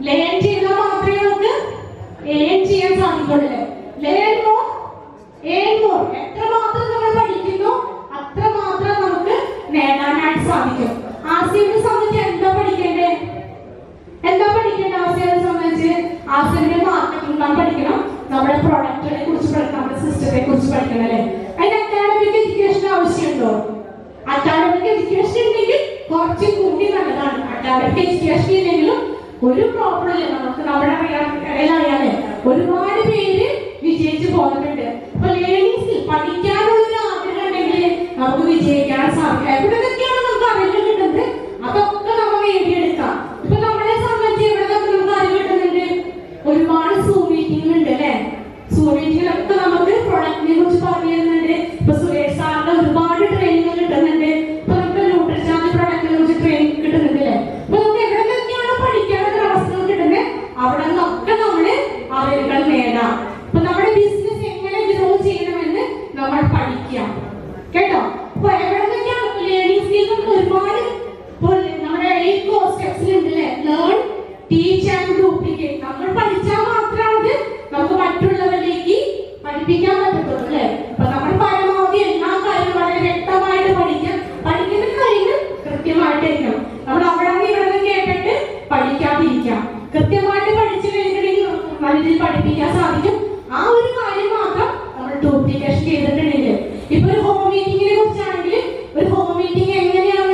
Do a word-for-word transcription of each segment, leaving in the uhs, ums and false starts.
Learn ചെയ്താൽ മാത്രമേ നമുക്ക് ഏൺ ചെയ്യാൻ സാധിക്കുള്ളൂ. Learn more earn more. എത്രമാത്രം നമ്മൾ പഠിക്കുന്നു അത്രമാത്രം നമുക്ക് നേടാനായിട്ട് സാധിക്കും. ആസിയനെ സംബന്ധിച്ച് എന്താ പഠിക്കേണ്ടേ? എന്താ പഠിക്കേണ്ടത്? ആസിയനെ സംബന്ധിച്ച് ആസിയന്റെ മാർക്കറ്റിംഗ് നാം പഠിക്കണം, നമ്മുടെ പ്രോഡക്റ്റുകളെ കുറിച്ച് പഠിക്കണം, നമ്മുടെ സിസ്റ്റത്തെ കുറിച്ച് പഠിക്കണം അല്ലേ. അതിന് അക്കാഡമിക് എഡ്യൂക്കേഷൻ ആവശ്യമുണ്ടോ? അക്കാഡമിക് എഡ്യൂക്കേഷൻ ഉണ്ടെങ്കിൽ കുറച്ച് കൂടി നല്ലതാണ്. അക്കാഡമിക് എഡ്യൂക്കേഷൻ ഇല്ലെങ്കിലും ഒരു പ്രോബ്ലം ഇല്ല. നമുക്ക് നമ്മുടെ ഇടയിലറിയാലേ ഒരുപാട് പേര് വിജയിച്ചു പോകുന്നുണ്ട്. അപ്പൊ ലേണിംഗ് സ്കിൽ പഠിക്കാനുള്ള ഒരു ആഗ്രഹം ഉണ്ടെങ്കിൽ നമുക്ക് വിജയിക്കാൻ സാധിക്കും. എവിടെയൊക്കെയാണ് നമുക്ക് അറിവ് കിട്ടുന്നത് അതൊക്കെ നമ്മൾ നേടിയെടുക്കാം. ഇപ്പൊ നമ്മളെ സംബന്ധിച്ച് എവിടെയൊക്കെ നമുക്ക് അറിവ് കിട്ടുന്നുണ്ട്? ഒരുപാട് സൂം മീറ്റിംഗ് ഉണ്ട് അല്ലെ. സൂം മീറ്റിങ്ങിലൊക്കെ നമുക്ക് പ്രൊഡക്റ്റിനെ കുറിച്ച് പറഞ്ഞു തരുന്നുണ്ട്. ഇപ്പൊ സുരേഷ് സാറിന്റെ ഒരുപാട് ട്രെയിനിങ് കിട്ടുന്നുണ്ട്. ഇപ്പൊ നമുക്ക് ന്യൂട്രിഷാന്റെ പ്രൊഡക്റ്റിനെ കുറിച്ച് ട്രെയിനിങ് കിട്ടുന്നുണ്ട് അല്ലെ. അപ്പൊ നമുക്ക് എവിടെയൊക്കെയാണ് പഠിക്കാനുള്ള അവസരം കിട്ടുന്നത് അവിടെ നിന്നൊക്കെ നമ്മള് അറിവുകൾ നേടാം. ഇപ്പൊ നമ്മുടെ ബിസിനസ് എങ്ങനെ ഗ്രോ ചെയ്യണമെന്ന് നമ്മൾ പഠിക്കാം കേട്ടോ. അപ്പൊ എവിടെയൊക്കെയാണ് ലേണിംഗ് സ്കിൽ നമുക്ക് ഒരുപാട് നമ്മുടെ എയ്റ്റ് കോർ സ്റ്റെപ്സിൽ ഉണ്ട് അല്ലെ. Learn, teach and duplicate. നമ്മൾ പഠിച്ചാൽ മാത്രമാണ് നമുക്ക് മറ്റുള്ളവരിലേക്ക് പഠിപ്പിക്കാൻ പറ്റത്തുള്ളൂ അല്ലെ. അപ്പൊ നമ്മൾ പരമാവധി എല്ലാ കാര്യങ്ങളും വളരെ വ്യക്തമായിട്ട് പഠിക്കാം. പഠിക്കുന്ന കാര്യങ്ങൾ കൃത്യമായിട്ടിരിക്കണം. നമ്മൾ അവിടെ നിന്ന് ഇവിടെ കേട്ടിട്ട് പഠിക്കാതിരിക്കാം. കൃത്യമായിട്ട് പഠിച്ചു കഴിഞ്ഞിട്ടുണ്ടെങ്കിൽ നല്ല രീതിയിൽ പഠിപ്പിക്കാൻ സാധിക്കും. ആ ഒരു കാര്യം മാത്രം നമ്മൾ ഡ്യൂപ്ലിക്കേഷൻ ചെയ്തിട്ടുണ്ടെങ്കിൽ, ഇപ്പൊ ഒരു ഹോം മീറ്റിങ്ങിനെ കുറിച്ചാണെങ്കിൽ ഒരു ഹോം മീറ്റിംഗ് എങ്ങനെയാണ്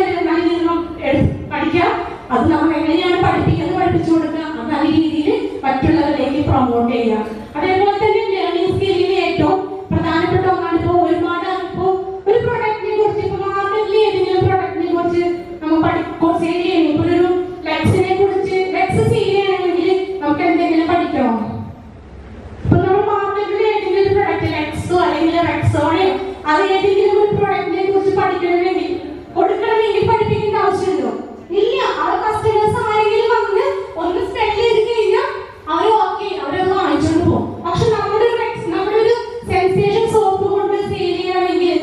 പഠിക്കുക, അത് നമ്മൾ എങ്ങനെയാണ് പഠിപ്പിക്കുന്നത് പഠിപ്പിച്ചു കൊടുക്കുക, അത് നല്ല രീതിയിൽ മറ്റുള്ളവരിലേക്ക് പ്രൊമോട്ട് ചെയ്യുക. അതേപോലെ തന്നെ ലേണിംഗ് സ്കില്ലിന് ഏറ്റവും പ്രധാനപ്പെട്ട ഒന്നാണ് ഇപ്പൊ ഒരുപാട് ഇപ്പൊ ഒരു പ്രൊഡക്റ്റിനെ കുറിച്ച് ഇപ്പൊ മാർക്കറ്റിൽ ഏതെങ്കിലും പ്രൊഡക്റ്റിനെ കുറിച്ച് നമ്മൾ സെയിൽ ചെയ്യണം. ഇപ്പൊ ഒരു ലെക്സിനെ കുറിച്ച് ലെക്സ് സെയിൽ ചെയ്യണമെങ്കിൽ നമുക്ക് എന്തെങ്കിലും പഠിക്കണോ? ഇപ്പൊ നമ്മൾ മാർക്കറ്റിൽ ഏതെങ്കിലും ഒരു പ്രൊഡക്റ്റ് ലെക്സോ അല്ലെങ്കിൽ റെക്സോണയോ അത് ഏതെങ്കിലും ഒരു പ്രൊഡക്റ്റിനെ കുറിച്ച് പഠിക്കണമെങ്കിൽ കൊടുക്കണമെങ്കിൽ പഠിപ്പിക്കേണ്ട ആവശ്യമുണ്ടോ? ഇല്ല. അത് കസ്റ്റമേഴ്സ് ആരെങ്കിലും വന്ന് ഒന്ന് സ്പെൻഡ് ചെയ്ത് കഴിഞ്ഞാൽ അവർ ഓക്കെ അവരത് വാങ്ങിച്ചോണ്ട് പോകും. പക്ഷെ നമ്മുടെ നമ്മുടെ ഒരു സെൻസേഷൻ സോപ്പ് കൊണ്ട് സെയിൽ ചെയ്യണമെങ്കിൽ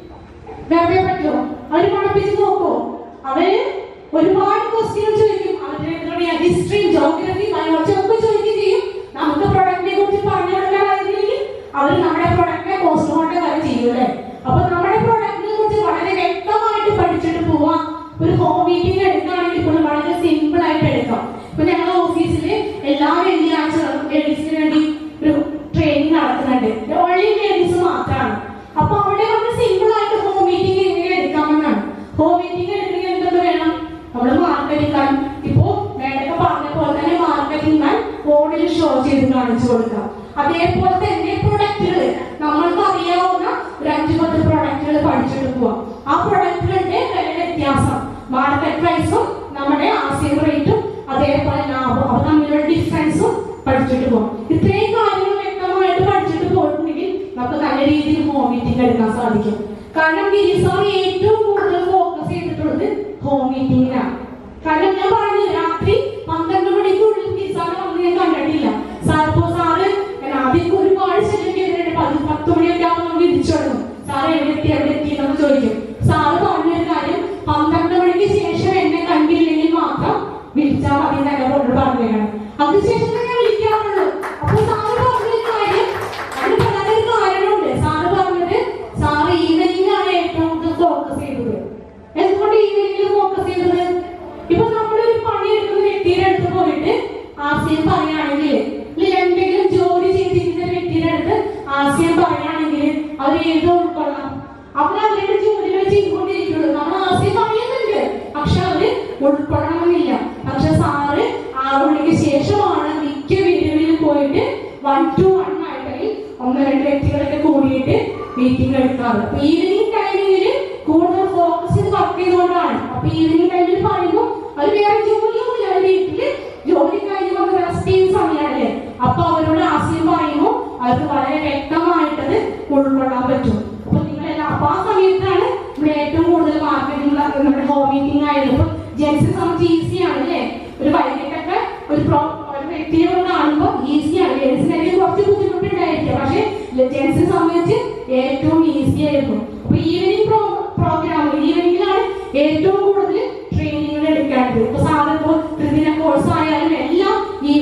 വെറുതെ പറ്റുമോ? അവര് പഠിപ്പിച്ച് നോക്കോ? അവര് ഒരുപാട് ക്വസ്റ്റ്യൻ ചോദിക്കും. അവരുടെ ഹിസ്റ്ററി, ജോഗ്രഫി, ബയോളജി ഒക്കെ ചോദിക്കുകയും ചെയ്യും. നമുക്ക് പ്രൊഡക്റ്റിനെ കുറിച്ച് പറഞ്ഞു കൊടുക്കാനായിരുന്നെങ്കിൽ അവർ നമ്മുടെ പ്രൊഡക്റ്റിനെ കോസ്റ്റ് കൊണ്ട് വരെ ചെയ്യൂലേ. അപ്പൊ നമ്മുടെ പ്രൊഡക്റ്റിനെ കുറിച്ച് വളരെ വ്യക്തമായിട്ട് പഠിച്ചിട്ട് പോവാം. ഒരു ഹോം മീറ്റിംഗ് എടുക്കുകയാണെങ്കിൽ ഇപ്പോൾ വളരെ സിമ്പിൾ ആയിട്ട് എടുക്കാം. ഇപ്പൊ ഞങ്ങളുടെ ഓഫീസിൽ എല്ലാ വെള്ളിയാഴ്ചകളും ലേഡീസിന് വേണ്ടി ഒരു ട്രെയിനിങ് നടത്തുന്നുണ്ട്. ഓൺലി ലേഡീസ് മാത്രമാണ്. അപ്പൊ അവിടെ നമ്മൾ സിമ്പിൾ ആയിട്ട് ഹോം മീറ്റിംഗ് എങ്ങനെ എടുക്കാമെന്നാണ്. ഹോം മീറ്റിംഗ് എടുക്കണമെങ്കിൽ എന്തൊക്കെ വേണം? നമ്മള് മാർക്കറ്റിംഗ് കാൻ ഇപ്പോ നേരത്തെ പറഞ്ഞ പോലെ തന്നെ മാർക്കറ്റിംഗ് കാൻ ഫോണിൽ ഷോ ചെയ്ത് കാണിച്ചു കൊടുക്കാം. അതേപോലെ തന്നെ പ്രൊഡക്റ്റുകൾ നമ്മൾക്ക് അറിയാവുന്ന ഒരു അഞ്ചു പത്ത് പ്രൊഡക്റ്റുകൾ പഠിച്ചിട്ട് പോവാം. ആ പ്രൊഡക്റ്റുകളുടെ വില വ്യത്യാസം, മാർക്കറ്റ് പ്രൈസും നമ്മുടെ ആസിയൻ റേറ്റും അതേപോലെ ലാഭം അവ തമ്മിലുള്ള ഡിഫറൻസും പഠിച്ചിട്ട് പോകാം. ഇത്രയും കാര്യങ്ങൾ വ്യക്തമായിട്ട് പഠിച്ചിട്ട് പോയിട്ടുണ്ടെങ്കിൽ നമുക്ക് നല്ല രീതിയിൽ ഹോം മീറ്റിംഗ് എടുക്കാൻ സാധിക്കും. കാരണം ഗിരിസാർ ഏറ്റവും കൂടുതൽ ഫോക്കസ് ചെയ്തിട്ടുള്ളത് ഹോം മീറ്റിംഗിനാണ്. കാരണം ഞാൻ പറഞ്ഞു രാത്രി പന്ത്രണ്ട് മണിക്കുള്ളിൽ ഗിരിസാർ വന്ന് ഞാൻ കണ്ടിട്ടില്ല. സാർ ഇപ്പോ സാറ് ആദ്യം ഒരുപാട് ശല്യം ചെയ്തിട്ടുണ്ട്. പത്ത് പത്ത് മണിയൊക്കെ ആവുമ്പോൾ നമുക്ക് തിരിച്ചോടും. സാറ് എവിടെ എത്തി എവിടെ എത്തി എന്നൊക്കെ ചോദിക്കും. സാറ് പറഞ്ഞൊരു കാര്യം, പന്ത്രണ്ട് മണിക്ക് ശേഷം എന്നെ കണ്ടില്ലെങ്കിൽ മാത്രം വിളിച്ചാൽ മതി എന്നൊക്കെ കൊണ്ട് പറഞ്ഞതാണ്. അതിനുശേഷം ഞാൻ വിളിക്കാറുള്ളൂ. അപ്പൊ സാറ് പറഞ്ഞൊരു കാര്യം, അതിന് വളരെ കാരണമുണ്ട്. സാറ് പറഞ്ഞത് സാറ് ഈവനിങ് ആണ് ഏറ്റവും കൂടുതൽ ഫോക്കസ് ചെയ്തത്. എന്തുകൊണ്ട് ഈവനിങ്ങിൽ ഫോക്കസ് ചെയ്തത്? ഇപ്പൊ നമ്മളൊരു പണിയെടുക്കുന്ന വ്യക്തിയുടെ അടുത്ത് പോയിട്ട് ആശയം പറയുകയാണെങ്കിൽ, എന്തെങ്കിലും ജോലി ചെയ്തിരിക്കുന്ന വ്യക്തിയുടെ അടുത്ത് ആശയം പറയുകയാണെങ്കിൽ അവർ ഏതോ ഉൾക്കൊള്ളാം. അവർ അവരുടെ ജോലികൾ ചെയ്തുകൊണ്ടിരിക്കുള്ളൂ. നമ്മൾ ആശയം പറയുന്നുണ്ട്, പക്ഷെ അവര് ഉൾക്കൊള്ളണമെന്നില്ല. പക്ഷെ സാറ് ആറു മണിക്ക് ശേഷമാണ് മിക്ക വീടുകളിൽ പോയിട്ട് വൺ ടു വൺ ആയിട്ട് ഒന്ന് രണ്ട് വ്യക്തികളൊക്കെ കൂടിയിട്ട് മീറ്റിംഗ് എടുക്കാറ്. അപ്പൊ ഈവനിങ് ടൈമിങ്ങിൽ കൂടുതൽ ഫോക്കസ് ചെയ്ത് വർക്ക് ചെയ്തുകൊണ്ടാണ്. അപ്പൊ ഈവനിങ് ടൈമിൽ പറയുമ്പോൾ അവർ വേറെ ജോലിയൊന്നുമില്ല, അവർ വീട്ടില് ജോലി കഴിഞ്ഞ് വന്ന് റെസ്റ്റ് ചെയ്യുന്ന സമയമാണല്ലേ. അപ്പൊ അവരോട് ആശയം പറയുമ്പോൾ അവർക്ക് വളരെ വ്യക്തമായിട്ടത് ഉൾക്കൊള്ളാൻ പറ്റും. അപ്പൊ നിങ്ങളെല്ലാം അപ്പൊ ആ സമയത്താണ് ഇവിടെ ഏറ്റവും കൂടുതൽ മാർക്കറ്റിംഗ് നമ്മുടെ ഹോം മീറ്റിംഗ് ആയത്. ഇപ്പൊ ജെൻസിനെ സംബന്ധിച്ച് ഈസിയാണ് അല്ലേ. ഒരു വൈകിട്ടൊക്കെ ഒരു പ്രോ ഒരു വ്യക്തിയെ കാണുമ്പോൾ ഈസിയാണ്. ജെൻസിനായിരിക്കും കുറച്ച് ബുദ്ധിമുട്ടുണ്ടായിരിക്കും, പക്ഷെ ജെൻസിനെ സംബന്ധിച്ച് ഏറ്റവും ഈസി ആയിരുന്നു. അപ്പൊ ഈവനിങ് പ്രോ പ്രോഗ്രാം ഈവനിങ്ങിലാണ് ഏറ്റവും കൂടുതൽ ട്രെയിനിങ്ങുകൾ എടുക്കാറുണ്ട്. ഇപ്പൊ സാധാരണ ത്രിദിന കോഴ്സ് ആയാലും എല്ലാം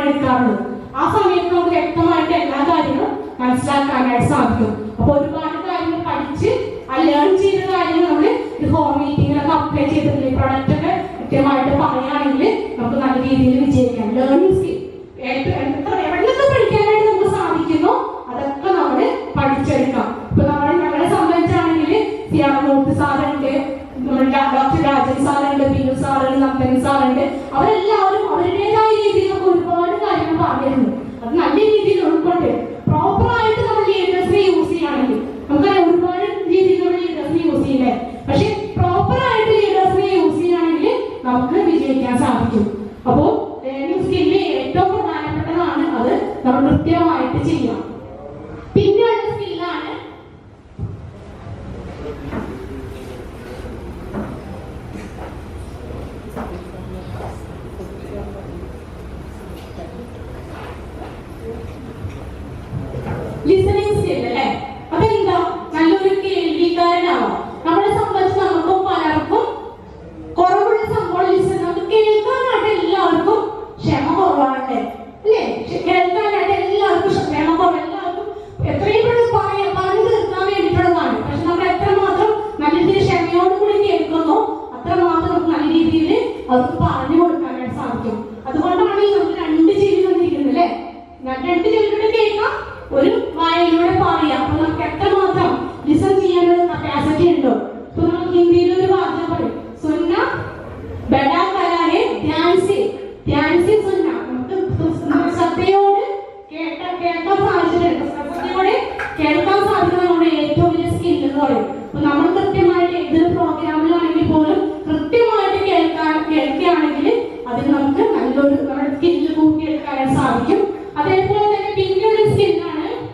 എടുക്കാറുള്ളത്. ആ സമയത്ത് നമുക്ക് വ്യക്തമായിട്ട് എല്ലാ കാര്യങ്ങളും മനസ്സിലാക്കാനായിട്ട് സാധിക്കും. അപ്പൊ ഒരുപാട് കാര്യങ്ങൾ പഠിച്ച് ലേൺ ചെയ്ത കാര്യങ്ങൾ നമ്മൾ ഒരു ഹോം മീറ്റിങ്ങിലൊക്കെ അപ്ലൈ ചെയ്തിട്ടില്ലേ, പ്രൊഡക്റ്റ് ഒക്കെ കൃത്യമായിട്ട് പറയുകയാണെങ്കിൽ നമുക്ക് നല്ല രീതിയിൽ വിജയിക്കാം. ലേണിംഗ് സ്കിൽ എവിടെയൊക്കെ പഠിക്കാനായിട്ട് നമുക്ക് സാധിക്കുന്നു അതൊക്കെ നമ്മൾ പഠിച്ചെടുക്കാം. ഇപ്പൊ നമ്മൾ ഞങ്ങളെ സംബന്ധിച്ചാണെങ്കിൽ സിയാമൂർത്തി സാറുണ്ട്, ഡോക്ടർ രാജൻ സാറുണ്ട്, ബിനു സാറുണ്ട്, നന്ദൻ സാറുണ്ട്. അവരെല്ലാവരും അവരുടേതായ രീതിയിൽ നമുക്ക് ഒരുപാട് കാര്യങ്ങൾ പറഞ്ഞിരുന്നു. അത് നല്ല രീതിയിൽ ഉൾക്കൊണ്ട് പ്രോപ്പറായിട്ട് നമ്മൾ ലീഡേഴ്സിനെ യൂസ് ചെയ്യുകയാണെങ്കിൽ നമുക്ക് ഒരുപാട് രീതിയിൽ നമ്മൾ ലീഡേഴ്സിനെ യൂസ് ചെയ്യില്ലേ, പക്ഷെ പ്രോപ്പറായിട്ട് ലീഡേഴ്സിനെ യൂസ് ചെയ്യുകയാണെങ്കിൽ നമുക്ക് വിജയിക്കാൻ സാധിക്കും. അപ്പോൾ ലേണിംഗ് സ്കില്ല് ഏറ്റവും പ്രധാനപ്പെട്ടതാണ്, അത് നമ്മൾ കൃത്യമായിട്ട് ചെയ്യാം. പിന്നെയുള്ള സ്കില്ലാണ് ലിസണിംഗ് സ്കിൽ അല്ലേ. അതെന്താ? നല്ലൊരു കേൾവിക്കാരനാവാം. നമ്മളെ സംബന്ധിച്ച് നമുക്കും പലർക്കും കുറവുള്ള സംഭവം ലിസൺ. നമുക്ക് കേൾക്കാനായിട്ട് എല്ലാവർക്കും ക്ഷമ കുറവാണ് അല്ലേ? കേൾക്കാനായിട്ട് എല്ലാവർക്കും ക്ഷമ കുറവ്, എല്ലാവർക്കും എത്രയും പെട്ടെന്ന് പറയാം പറഞ്ഞു തീർക്കാൻ വേണ്ടിയിട്ടുള്ളതാണ്. പക്ഷെ നമ്മൾ എത്രമാത്രം നല്ല രീതിയിൽ ക്ഷമയോടുകൂടി കേൾക്കുന്നോ അത്രമാത്രം നമുക്ക് നല്ല രീതിയിൽ അവർക്ക് പറഞ്ഞു കൊടുക്കാനായിട്ട് സാധിക്കും. അതുകൊണ്ടാണ് ഈ നമുക്ക് രണ്ട് ചെവി വന്നിരിക്കുന്നത് അല്ലേ. രണ്ട് ചെവിയിലൂടെ കേൾക്കാം, ഒരു വായയിലൂടെ പറയാം. അപ്പൊ നമുക്ക് എത്രമാത്രം ലിസൺ ചെയ്യാനുള്ള കപ്പാസിറ്റി ഉണ്ടോ. ഇപ്പൊ നമ്മൾ ഹിന്ദിയിൽ ഒരു വാചകം പറയും, സുന്ന ബഡാ കലാഹെ ധ്യാൻ സെ ധ്യാൻ സെ സുന്ന. നമുക്ക് ശ്രദ്ധയോട് കേട്ട കേൾക്കാൻ സാധിച്ചിട്ടുണ്ട്. ശ്രദ്ധയോടെ കേൾക്കാൻ സാധിക്കുന്നത് നമ്മുടെ ഏറ്റവും വലിയ സ്കിൽ എന്ന് പറയും. അപ്പൊ നമ്മൾ കൃത്യമായിട്ട് ഏതൊരു പ്രോഗ്രാമിലാണെങ്കിൽ പോലും കൃത്യമായിട്ട് കേൾക്കാൻ കേൾക്കുകയാണെങ്കിൽ അതിന് നമുക്ക് നല്ലൊരു നമ്മുടെ സ്കില്ല് കൂട്ടിയെടുക്കാനായിട്ട് സാധിക്കും. അതേപോലെ തന്നെ പിന്നെ ഒരു സ്കില്ലാണ്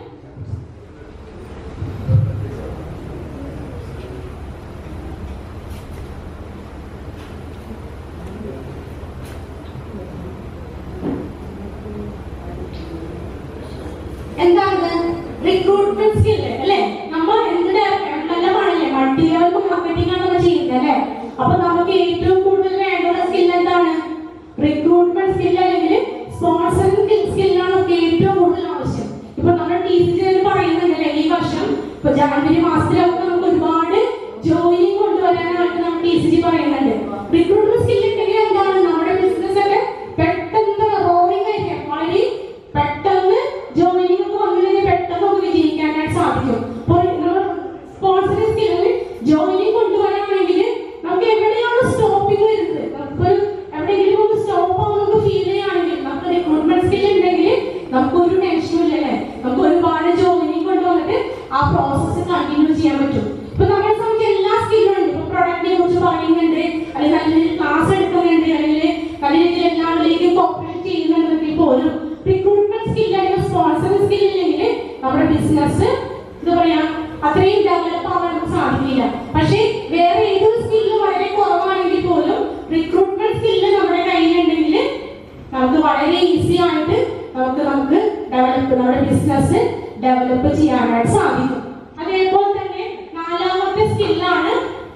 എന്താണ് റിക്രൂട്ട്മെന്റ് സ്കില്ല് അല്ലെ. നമ്മൾ എന്തിനാ എല്ലാം പാടില്ലേ, മൾട്ടിലെവൽ മാർക്കറ്റിംഗ് ആണ് നമ്മൾ ചെയ്യുന്നത് അല്ലെ. അപ്പൊ നമുക്ക് ഏറ്റവും കൂടുതൽ വേണ്ട സ്കിൽ എന്താണ്? റിക്രൂട്ട്മെന്റ് സ്കിൽ അല്ലെങ്കിൽ സ്പോൺസറിംഗ് സ്കില്ലാണ് നമുക്ക് ഏറ്റവും കൂടുതൽ ആവശ്യം. ഇപ്പൊ നമ്മുടെ ടി സി ജി പറയുന്നുണ്ടല്ലേ, ഈ വർഷം ഇപ്പൊ ജാനുവരി മാസത്തിലൊക്കെ നമുക്ക് ഒരുപാട് ജോയിനിങ് കൊണ്ടുവരാനായിട്ട് നമ്മൾ ടി സി ജി പറയുന്നുണ്ട്. റിക്രൂട്ട്മെന്റ് സ്കിൽ ഉണ്ടെങ്കിൽ എന്താണ് നമ്മുടെ ബിസിനസ് ഒക്കെ പെട്ടെന്ന് റോളിംഗ് ആയിരിക്കും, വളരെ പെട്ടെന്ന് ജോയിനിങ് ഒക്കെ വന്നു കഴിഞ്ഞാൽ പെട്ടെന്ന് നമുക്ക് വിജയിക്കാനായിട്ട് സാധിക്കും. അപ്പോൾ നമ്മൾ സ്പോൺസറിംഗ് സ്കില്ലിൽ ജോയിനിങ് കൊണ്ടുവരാണെങ്കിൽ നമുക്ക് എവിടെയാണ് സ്റ്റോപ്പിംഗ് വരുന്നത്, നമുക്ക് എവിടെയെങ്കിലും ഒന്ന് സ്റ്റോപ്പ് ആവും നമുക്ക് ഫീൽ ചെയ്യുകയാണെങ്കിൽ നമുക്ക് റിക്രൂട്ട്മെന്റ് സ്കിൽ ഉണ്ടെങ്കിൽ നമുക്ക് ഒരു ടെൻഷനും ഇല്ലല്ലേ. നമുക്ക് ഒരുപാട് ജോയിനിങ് കൊണ്ടുവന്നിട്ട് ആ പ്രോസസ്സ് കണ്ടിന്യൂ ചെയ്യാൻ പറ്റും. ഇപ്പൊ നമ്മളെ സംബന്ധിച്ച് എല്ലാ സ്കില്ലും ഉണ്ട്. ഇപ്പൊ പ്രൊഡക്റ്റിനെ കുറിച്ച് പറയുന്നുണ്ട്, അല്ലെങ്കിൽ നല്ല രീതിയിൽ ക്ലാസ് എടുക്കുന്നുണ്ട്, അല്ലെങ്കിൽ നല്ല രീതിയിൽ എല്ലാവരിലേക്കും കോപ്പറേറ്റ് ചെയ്യുന്നുണ്ടെങ്കിൽ പോലും റിക്രൂട്ട്മെന്റ് സ്കിൽ അല്ലെങ്കിൽ സ്പോൺസറിംഗ് സ്കിൽ ഇല്ലെങ്കിൽ നമ്മുടെ ബിസിനസ് എന്താ പറയാ അത്രയും ഡെവലപ്പ് ആവാൻ നമുക്ക് സാധിക്കില്ല. പക്ഷേ വേറെ ഏതൊരു സ്കില്ല് വളരെ കുറവാണെങ്കിൽ പോലും റിക്രൂട്ട്മെന്റ് സ്കില്ല് നമ്മുടെ കയ്യിലുണ്ടെങ്കിൽ നമുക്ക് വളരെ ഈസി ആയിട്ട് നമുക്ക് നമുക്ക് ഡെവലപ്പ് നമ്മുടെ ബിസിനസ് ഡെവലപ്പ് ചെയ്യാനായിട്ട് സാധിക്കും. അതേപോലെ തന്നെ നാലാമത്തെ സ്കില്ലാണ്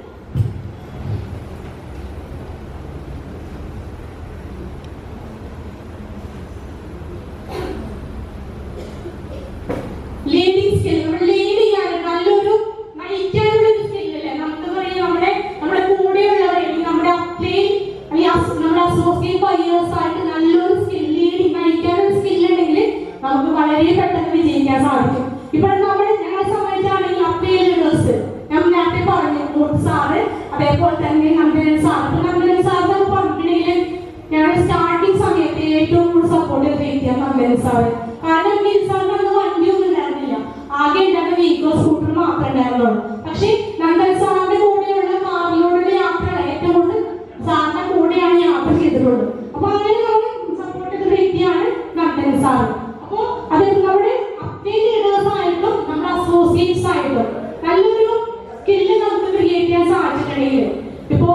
ലീഡിംഗ് സ്കിൽ. നമ്മൾ ലീഡ് ചെയ്യാൻ നല്ലൊരു നയിക്കാനുള്ള ഒരു സ്കില്ലല്ലേ. നമുക്ക് പറയാം നമ്മുടെ നമ്മുടെ കൂടെയുള്ളവരെ നമ്മുടെ അപ്ലൈൻ നമ്മുടെ അസോസിയേറ്റ് ബയേഴ്സ് ആയിട്ട് നല്ലൊരു സ്കിൽ ലീഡിംഗ് നയിക്കാനുള്ള സ്കിൽ ഉണ്ടെങ്കിൽ നമുക്ക് വളരെ പെട്ടെന്ന് വിജയിക്കാൻ സാധിക്കും. ഇപ്പോൾ നമ്മൾ ഞങ്ങളെ സംബന്ധിച്ചാണെങ്കിൽ അപ്ലൈൻ ലീഡേഴ്സ് ഞാൻ നേരത്തെ പറഞ്ഞു, മൂർത്തി സാറ് അതേപോലെ തന്നെ നന്ദനൻ സാർ. അപ്പൊ നന്ദനൻ സാർ എന്ന് പറഞ്ഞിട്ടുണ്ടെങ്കിൽ ഞങ്ങൾ സ്റ്റാർട്ടിങ് സമയത്ത് ഏറ്റവും കൂടുതൽ സപ്പോർട്ട് ചെയ്ത വ്യക്തിയാണ് നന്ദനൻ സാറ്. കാരണം ഈ സാറിന് വണ്ടിയൊന്നും ഉണ്ടായിരുന്നില്ല, ആകെ ഉണ്ടായിരുന്ന വീക്കോ സ്കൂട്ടർ മാത്രമേ ഉണ്ടായിരുന്നുള്ളൂ. പക്ഷെ നന്ദൻ സാറിന്റെ കൂടെയുള്ള കാറിലൂടെ യാത്ര ഏറ്റവും കൂടുതൽ സാറിന്റെ കൂടെയാണ് യാത്ര ചെയ്തിട്ടുള്ളത്. അപ്പൊ അങ്ങനെ നമ്മൾ സപ്പോർട്ട് ചെയ്ത വ്യക്തിയാണ് നന്ദൻ സാർ. അപ്പൊ അത് നമ്മുടെ അപ്ലൈൻ ലീഡേഴ്സ് ആയിട്ടും നമ്മുടെ അസോസിയേറ്റ്സ് ആയിട്ടും നല്ലൊരു സ്കില്ല് നമുക്ക് ക്രിയേറ്റ് ചെയ്യാൻ സാധിച്ചിട്ടുണ്ടെങ്കിൽ ഇപ്പോ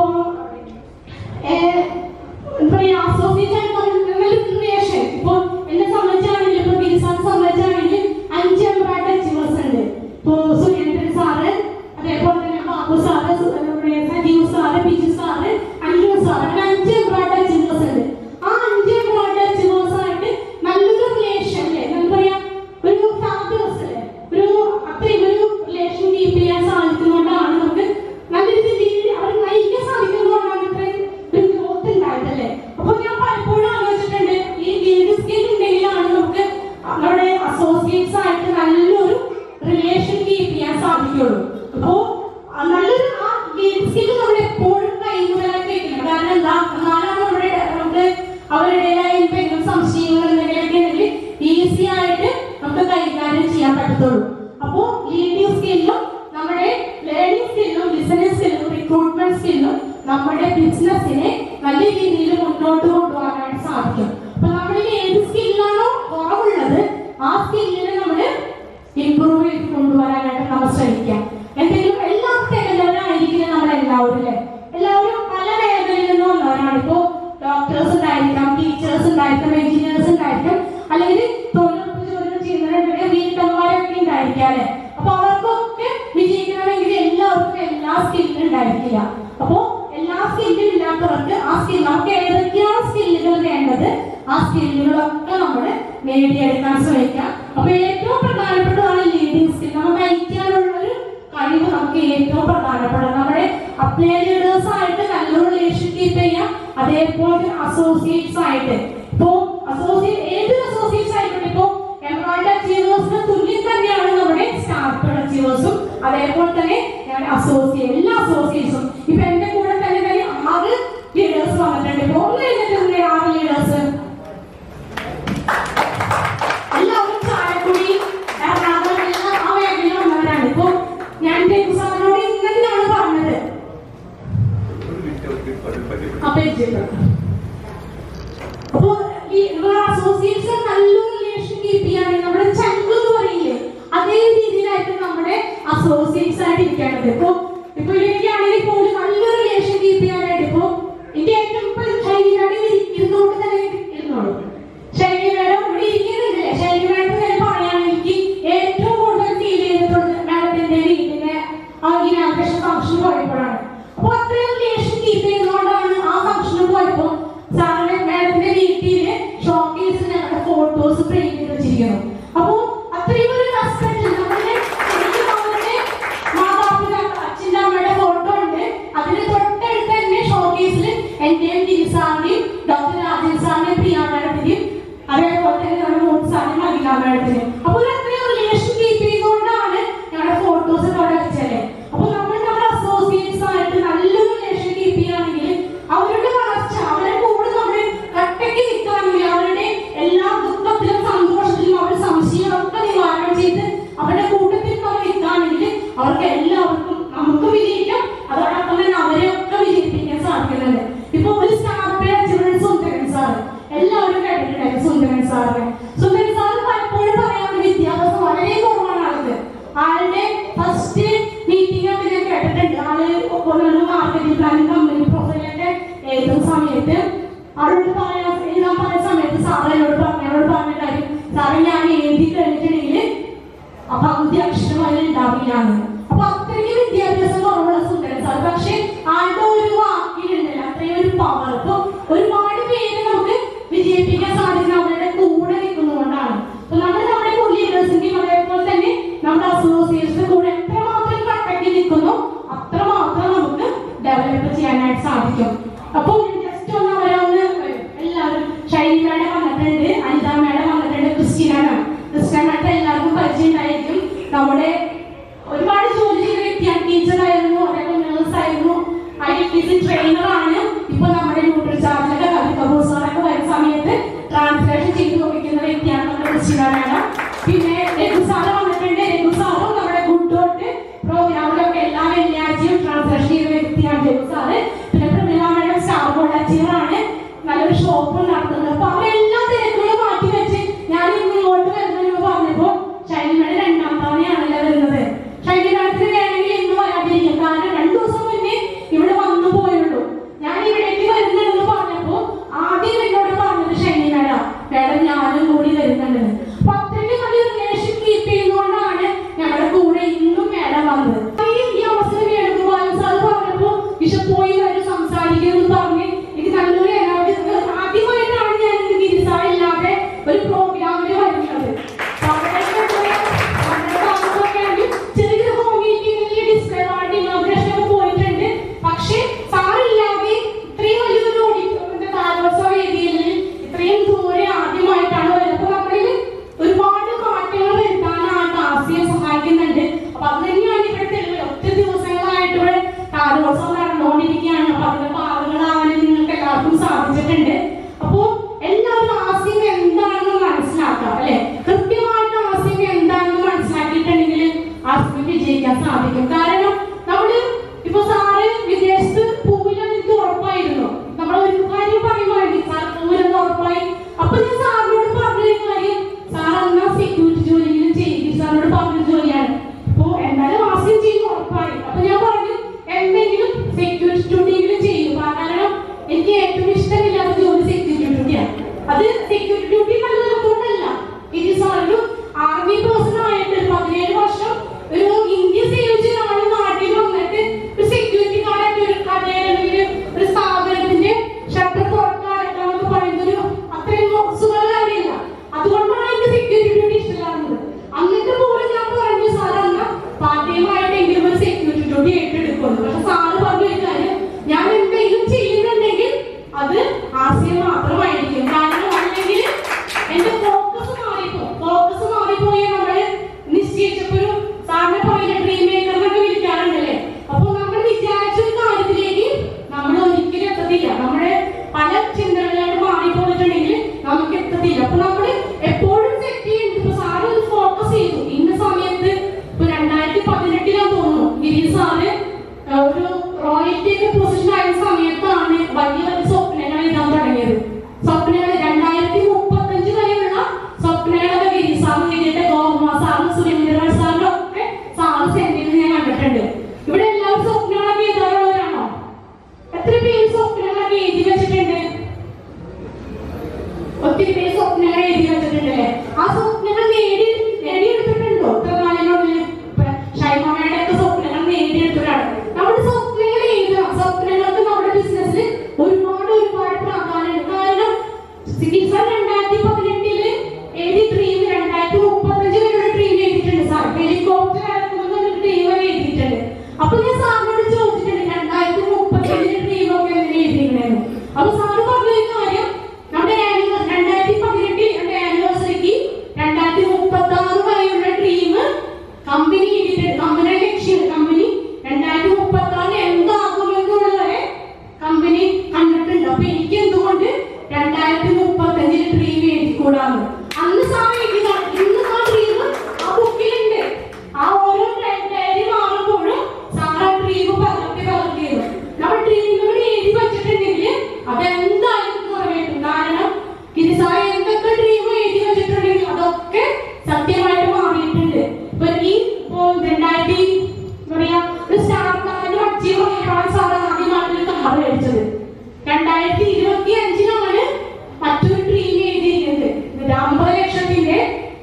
അസോസിയേറ്റ് ആയിട്ട് ഇപ്പൊ എന്നെ സംബന്ധിച്ചാണെങ്കിൽ ഇപ്പൊ ബിൽസാനെ സംബന്ധിച്ചാണെങ്കിൽ അഞ്ച് എംബ്രോയിഡറി അച്ചീവേഴ്സ് ഉണ്ട്. ഇപ്പൊ സുരേന്ദ്രൻ സാറ് അതേപോലെ തന്നെ Babu sir Sajeev sir Biju sir Anil sir അങ്ങനെ അഞ്ച് എംബ്രോയിഡറി അച്ചീവേഴ്സ് ഉണ്ട്. ആ അഞ്ച് എംബ്രോയിഡറി അച്ചീവേഴ്സ് ആയിട്ട് പറ്റത്തുള്ളൂ. അപ്പോ ലീഡിംഗ് സ്കില്ലും നമ്മുടെ ലേണിംഗ് സ്കില്ലും ലിസണിംഗ് സ്കില്ലും റിക്രൂട്ട്മെന്റ് സ്കില്ലും നമ്മുടെ ബിസിനസിനെ നല്ല രീതിയിൽ മുന്നോട്ട് കൊണ്ടുപോകാനായിട്ട് സാധിക്കും. അപ്പൊ നമ്മളിൽ ഏത് സ്കില്ലാണോ കുറവുള്ളത് ആ സ്കില്ലിനെ നമ്മൾ ഇംപ്രൂവ് ചെയ്ത് കൊണ്ടുവരാനായിട്ട് നമ്മൾ ശ്രമിക്കാം. എന്തെങ്കിലും എല്ലാ മേഖലയിലായിരിക്കില്ല നമ്മളെല്ലാവരും അല്ലെ, എല്ലാവരും പല മേഖലയിൽ നിന്നും വന്നവരാണ്. ഇപ്പോ ഡോക്ടേഴ്സ് ഉണ്ടായിരിക്കാം, ടീച്ചേഴ്സ് ഉണ്ടായിരിക്കാം, എഞ്ചിനീയേഴ്സ് ഉണ്ടായിരിക്കും, അല്ലെങ്കിൽ തൊഴിലുറപ്പ് ജോലികൾ ചെയ്യുന്നവരുടെ വീട്ടമ്മമാരൊക്കെ ഉണ്ടായിരിക്കാം അല്ലെ. അപ്പൊ അവർക്കൊക്കെ വിജയിക്കണമെങ്കിൽ എല്ലാവർക്കും എല്ലാ സ്കില്ലും ഉണ്ടായിരിക്കില്ല. അപ്പോ എല്ലാ സ്കില്ലും ഇല്ലാത്തവർക്ക് ആ സ്കിൽ നമുക്ക് ഏതൊക്കെയാണ് സ്കില്ലുകൾ വേണ്ടത് ആ സ്കില്ലുകളൊക്കെ നമ്മൾ നേടിയെടുക്കാൻ ശ്രമിക്കാം. അപ്പൊ ഏറ്റവും പ്രധാനപ്പെട്ടതാണ് ലീഡിംഗ് സ്കിൽ. നമുക്ക് നയിക്കാനുള്ള ഒരു കഴിവ് നമുക്ക് ഏറ്റവും പ്രധാനപ്പെട്ടത്. നമ്മുടെ അപ്ലൈ ലീഡേഴ്സ് ആയിട്ട് നല്ലൊരു റിലേഷൻ കീപ്പ് ചെയ്യാം. അതേപോലെ അസോസിയേറ്റ്സ് ആയിട്ട് ഇപ്പോ അസോസിയേറ്റ് ഏത് അസോസിയേറ്റ്സ് ആയിക്കോട്ടെ, ഇപ്പോ എംപ്ലോയ്ഡ് അച്ചീവേഴ്സിന് തുല്യം തന്നെയാണ് നമ്മുടെ സ്റ്റാർട്ടഡ് അച്ചീവേഴ്സും അതേപോലെ തന്നെ അസോസിയേറ്റ് എല്ലാ അസോസിയേറ്റ്സും. ഇപ്പൊ എന്റെ കൂടെ തന്നെ തന്നെ ആറ് ലീഡേഴ്സ് വന്നിട്ടുണ്ട്. ഇപ്പൊ ഒന്ന് കഴിഞ്ഞിട്ടുണ്ട് ആറ് ലീഡേഴ്സ് എല്ലാവരും ചായക്കുടി എറണാകുളം എല്ലാം ആ മേഖലയിൽ വന്നവരാണ്. ഇപ്പൊ ഞാൻ സാറിനോട് ഇന്നലെയാണ് പറഞ്ഞത് അപ്പൊ ഈ അസോസിയേറ്റ്സ് നല്ലൊരു റിലേഷൻ കീപ്പ് ചെയ്യാണെങ്കിൽ നമ്മുടെ ചങ്ക് എന്ന് പറയില്ലേ അതേ രീതിയിലായിട്ട് നമ്മുടെ അസോസിയേറ്റ്സ് ആയിട്ട് ഇരിക്കേണ്ടത്. ഇപ്പൊ ഇപ്പൊ എനിക്കാണെങ്കിൽ പോലും നല്ലൊരു റിലേഷൻ കീപ്പ് ചെയ്യാനായിട്ട് ഇപ്പൊ എനിക്ക് ഏറ്റവും ഇപ്പൊ ശൈലിയുടെ ഇരുന്നോണ്ട് തന്നെ ഇരുന്നോളൂ. ശൈലി മേഡം ഇവിടെ ഇരിക്കുന്നുണ്ടല്ലേ, ശൈലി മേഡം ഞാൻ പറയാൻ എനിക്ക് ഏറ്റവും കൂടുതൽ ഫീൽ ചെയ്തിട്ടുണ്ട് മാഡത്തിന്റെ വീട്ടിലെ ആ ഇനാഗ്രേഷൻ ഫംഗ്ഷൻ പോയപ്പോഴാണ്. അപ്പൊ അത്രയും റിലേഷൻ കീപ്പ് ചെയ്യുന്നതുകൊണ്ടാണ് ആ ഫംഗ്ഷന് പോയപ്പോ സാറിന്റെ മാഡത്തിന്റെ വീട്ടില് ഷോക്കേസിൽ ഞങ്ങളുടെ ഫോട്ടോസ് ഫ്രെയിം ചെയ്ത് വെച്ചിരിക്കുന്നു. അപ്പൊ അത്രയും ഒരു റെസ്പെക്ട് നമ്മുടെ അവരുടെ മാതാപിതാക്കൾ അച്ഛൻ്റെ അമ്മയുടെ ഫോട്ടോ ഉണ്ട്. അതിന് തൊട്ടടുത്ത് തന്നെ ഷോക്കേസിൽ എന്റെയും ഗിരിസാറിന്റെയും ഡോക്ടർ രാജൻ സാറിന്റെയും പ്രിയ മാഡത്തിന്റെയും അതേപോലെ തന്നെ നമ്മുടെ മോൻ സാറിന്റെയും മഹിള മാഡത്തിന്റെയും. അപ്പൊ അത്രയും റിലേഷൻ കീപ്പ് ചെയ്തുകൊണ്ടാണ് ഞങ്ങളുടെ ഫോട്ടോസ് അവിടെ വെച്ചല്ലേ. അപ്പൊ നമ്മൾ നമ്മുടെ അസോസിയേറ്റ്സ് ആയിട്ട് നല്ലൊരു റിലേഷൻ കീപ്പ് ചെയ്യുകയാണെങ്കിൽ അവരുടെ വളർച്ച അവരുടെ കൂടെ നമ്മൾ കട്ടയ്ക്ക് നിൽക്കുകയാണെങ്കിൽ അവരുടെ എല്ലാ ദുഃഖത്തിലും സന്തോഷത്തിലും അവരുടെ സംശയമൊക്കെ നിവാരണം ചെയ്ത് അവരുടെ കൂട്ടത്തിൽ നമ്മൾ നിൽക്കുകയാണെങ്കിൽ അവർക്ക് എല്ലാവർക്കും നമുക്ക് വിജയിക്കാം, അതോടൊപ്പം തന്നെ അവരെയൊക്കെ വിജയിപ്പിക്കാൻ സാധിക്കുന്നുണ്ട്. ഇപ്പൊ ഒരു സ്റ്റാർ സുന്ദരൻ സാറ് എല്ലാവരും കേട്ടിട്ടുണ്ടായിരുന്നു. സുന്ദരൻ സാറിനെ സുന്ദരൻ സാറ് പലപ്പോഴും പറയാവുന്ന വിദ്യാഭ്യാസം വളരെ കുറവാണ് ആൾക്ക്. ആളുടെ ഫസ്റ്റ് മീറ്റിംഗ് ഒക്കെ ഞാൻ കേട്ടിട്ടുണ്ട്. ആള് മാർക്കറ്റിംഗ് പ്ലാനിംഗ് കമ്പനി പ്രൊഫൈലൊക്കെ എഴുതുന്ന സമയത്ത് അവരോട് പറയാൻ എഴുതാൻ പറയുന്ന സമയത്ത് സാറ് എന്നോട് പറഞ്ഞോട് പറഞ്ഞ കാര്യം സാറ് ഞാൻ എഴുതി കഴിഞ്ഞിട്ടുണ്ടെങ്കിൽ അപ്പൊ പകുതി അക്ഷരമായി ഉണ്ടാവില്ലാന്ന്. അപ്പൊ അത്രയ്ക്ക് വിദ്യാഭ്യാസം കുറവുള്ള സുന്ദരൻ സാർ. പക്ഷെ ആളുടെ ഒരു വാക്കിലുണ്ടല്ലോ അത്രയും ഒരു പവർ. ഇപ്പൊ ഒരുപാട് പേര് നമുക്ക് വിജയിപ്പിക്കാൻ സാധിക്കുന്ന അവരുടെ കൂടെ നിൽക്കുന്നതുകൊണ്ടാണ്. അപ്പൊ നമ്മൾ നമ്മുടെ ലീഡേഴ്സിന്റെയും അതേപോലെ തന്നെ നമ്മുടെ അസോസിയേഷന്റെ കൂടെ എത്രമാത്രം കട്ടക്കി നിൽക്കുന്നു അത്രമാത്രം നമുക്ക് ഡെവലപ്പ് ചെയ്യാനായിട്ട് സാധിക്കും. അപ്പൊ ജസ്റ്റ് ഒന്ന് അവരെ ഒന്ന് എല്ലാവരും ഷൈനി മേഡം വന്നിട്ടുണ്ട്, അനിത മേഡം വന്നിട്ടുണ്ട്, ക്രിസ്റ്റീന മാം ക്രിസ്റ്റീന മേഡം എല്ലാവർക്കും പരിചയം ഉണ്ടായിരിക്കും. നമ്മുടെ ഒരുപാട് ജോലി ചെയ്ത വ്യക്തിയാണ്. ടീച്ചറായിരുന്നു, അതേപോലെ നേഴ്സ് ആയിരുന്നു, ഐ ടി സി ട്രെയിനറാണ്. ഇപ്പൊ നമ്മുടെ ന്യൂട്രൽ ചാർജിലൊക്കെ കവിതോത്സവമൊക്കെ വരുന്ന സമയത്ത് ട്രാൻസ്ലേഷൻ ചെയ്ത് നോക്കുന്ന വ്യക്തിയാണ് നമ്മുടെ ക്രിസ്റ്റീന മേഡം. പിന്നെ രഘു സാറ് വന്നിട്ടുണ്ട്. രഘു സാറും നമ്മുടെ ഗുഡ് ഡോട്ട് പ്രോഗ്രാമിലൊക്കെ എല്ലാ വെള്ളിയാഴ്ചയും ട്രാൻസ്ലേഷൻ ചെയ്ത വ്യക്തിയാണ് രഘു സാറ്. പിന്നെ പ്രമിള മേഡം സ്റ്റാർ ബോർഡ് അച്ചീവറാണ്, നല്ലൊരു ഷോപ്പ് നടത്തുന്നത്. അപ്പൊ അവരെല്ലാം തിരക്കുകൾ മാറ്റി വെച്ച് ഞാൻ ഇന്ന് ഇങ്ങോട്ട് വരുന്നതെന്ന് പറഞ്ഞപ്പോ ഷൈനി മേഡം രണ്ടാം തവണയാണല്ലോ വരുന്നത്. ഷൈനി മേഡത്തിന് വേണമെങ്കിൽ ഇന്ന് വരാതിരിക്കും, കാരണം രണ്ടു ദിവസം മുന്നേ ഇവിടെ വന്നു പോയുള്ളൂ. ഞാൻ ഇവിടേക്ക് വരുന്നുണ്ടെന്ന് പറഞ്ഞപ്പോ ആദ്യം എന്നോട് പറഞ്ഞത് ഷൈനി മേഡം മേഡം ഞാനും കൂടി വരുന്നുണ്ടെന്ന്. അപ്പൊ അത്രയ്ക്ക് നല്ല റിലേഷൻ കീപ്പ് ചെയ്യുന്നതുകൊണ്ടാണ് ഞങ്ങളുടെ കൂടെ ഇന്നും മേഡം വന്നത്. ഈ അവസരം വേണുഗോപാൽ സാർ പറഞ്ഞപ്പോ ഇഷ പോയി വരും സംസാരിക്കുമെന്ന് പറഞ്ഞ് എനിക്ക് നല്ലൊരു എനർജി. ആദ്യമായിട്ടാണ് ഞാൻ ഗിരിസാറില്ലാതെ ഒരു പ്രോഗ്രാമിൽ വരുന്നത്. ചെറിയൊരു ഹോം മീറ്റിംഗിൽ ഡിസ്പ്ലേ വാർഡ് ഇനോഗ്രേഷൻ ഒക്കെ പോയിട്ടുണ്ട്. പക്ഷെ സാറില്ലാതെ ഇത്രയും വലിയൊരു ഓഡിറ്റോറിയത്തിന്റെ കാലോത്സവ വേദിയിൽ ഇത്രയും ദൂരെ ആദ്യമായിട്ടാണ് വരുന്നത്. അപ്പൊ നമ്മളിൽ ഒത്തിരി പേര് സ്വപ്നങ്ങൾ എഴുതി വെച്ചിട്ടുണ്ടല്ലേ? ആ സ്വപ്നങ്ങൾ നേടി നേടിയെടുത്തിട്ടുണ്ടോ? ഇത്ര നാളിനുള്ളിൽ ഷൈമയുടെ ഒക്കെ സ്വപ്നങ്ങൾ നേടിയെടുത്തിട്ടാണ്. നമ്മുടെ സ്വപ്നങ്ങൾ എഴുതണം. സ്വപ്നങ്ങൾക്ക് നമ്മുടെ ബിസിനസ്സിൽ ഒരുപാട് ഒരുപാട് പ്രാധാന്യമുണ്ട്. കാരണം ചികിത്സ രണ്ടായിരത്തി പതിനെട്ടില് എഴുതി ഡ്രീം രണ്ടായിരത്തി മുപ്പത്തഞ്ച് വരെയുള്ള ഡ്രീം എഴുതിയിട്ടുണ്ട് സാർ. ഹെലികോപ്റ്റർ ഇറക്കുമെന്ന് ഡ്രീം വരെ എഴുതിയിട്ടുണ്ട്. അപ്പൊ ഞാൻ സാറിനോട് ചോദിച്ചിട്ടുണ്ട് രണ്ടായിരത്തി മുപ്പത്തഞ്ചിന് ഡ്രീം ഒക്കെ എങ്ങനെ എഴുതിയിട്ടുണ്ടായിരുന്നു. അപ്പൊ സാറ് പറഞ്ഞൊരു കാര്യം, നമ്മുടെ രണ്ടായിരത്തി പതിനെട്ടിൽ നമ്മുടെ ആനിവേഴ്സറിക്ക് രണ്ടായിരത്തി മുപ്പത്തി ആറ് വരെയുള്ള ഡ്രീം കമ്പനി എഴുതിയിട്ടുണ്ട്. കമ്പനിയുടെ ലക്ഷ്യം കമ്പനി രണ്ടായിരത്തി മുപ്പത്തി ആറിന് എന്താകുമെന്നുള്ളവരെ കമ്പനി കണ്ടിട്ടുണ്ട്. അപ്പൊ എനിക്ക് എന്തുകൊണ്ട് രണ്ടായിരത്തി മുപ്പത്തി അഞ്ചിൽ ഡ്രീം എഴുതിക്കൂടാന്ന് അന്ന് സാർ എഴുതിയതാണ്. ഇന്ന് ആ ഡ്രീം ആ ബുക്കിലുണ്ട്. ആ ഓരോ ഡയറി മാറുമ്പോഴും സാർ ആ ഡ്രീം പകർത്തി പകർത്തിയത്. നമ്മൾ ഡ്രീമുകൾ എഴുതി വെച്ചിട്ടുണ്ടെങ്കിൽ അതെന്തായാലും നിറവേറ്റും. കാരണം ഇത് സാർ എന്തൊക്കെ ഡ്രീം എഴുതി വെച്ചിട്ടുണ്ടെങ്കിൽ അതൊക്കെ സത്യമായിട്ട് മാറിയിട്ടുണ്ട്. ഇപ്പൊ ഈ ഇപ്പോ രണ്ടായിരത്തി എന്താ പറയാ ഒരു സ്റ്റാർ പ്ലാൻ അച്ചീവ് ചെയ്യാൻ സാർ ആദ്യമായിട്ട് കാർ മേടിച്ചത്. രണ്ടായിരത്തി ഇരുപത്തി അഞ്ചിലാണ് മറ്റൊരു ഡ്രീം എഴുതിയിരിക്കുന്നത്. അമ്പത് ലക്ഷത്തിന്റെ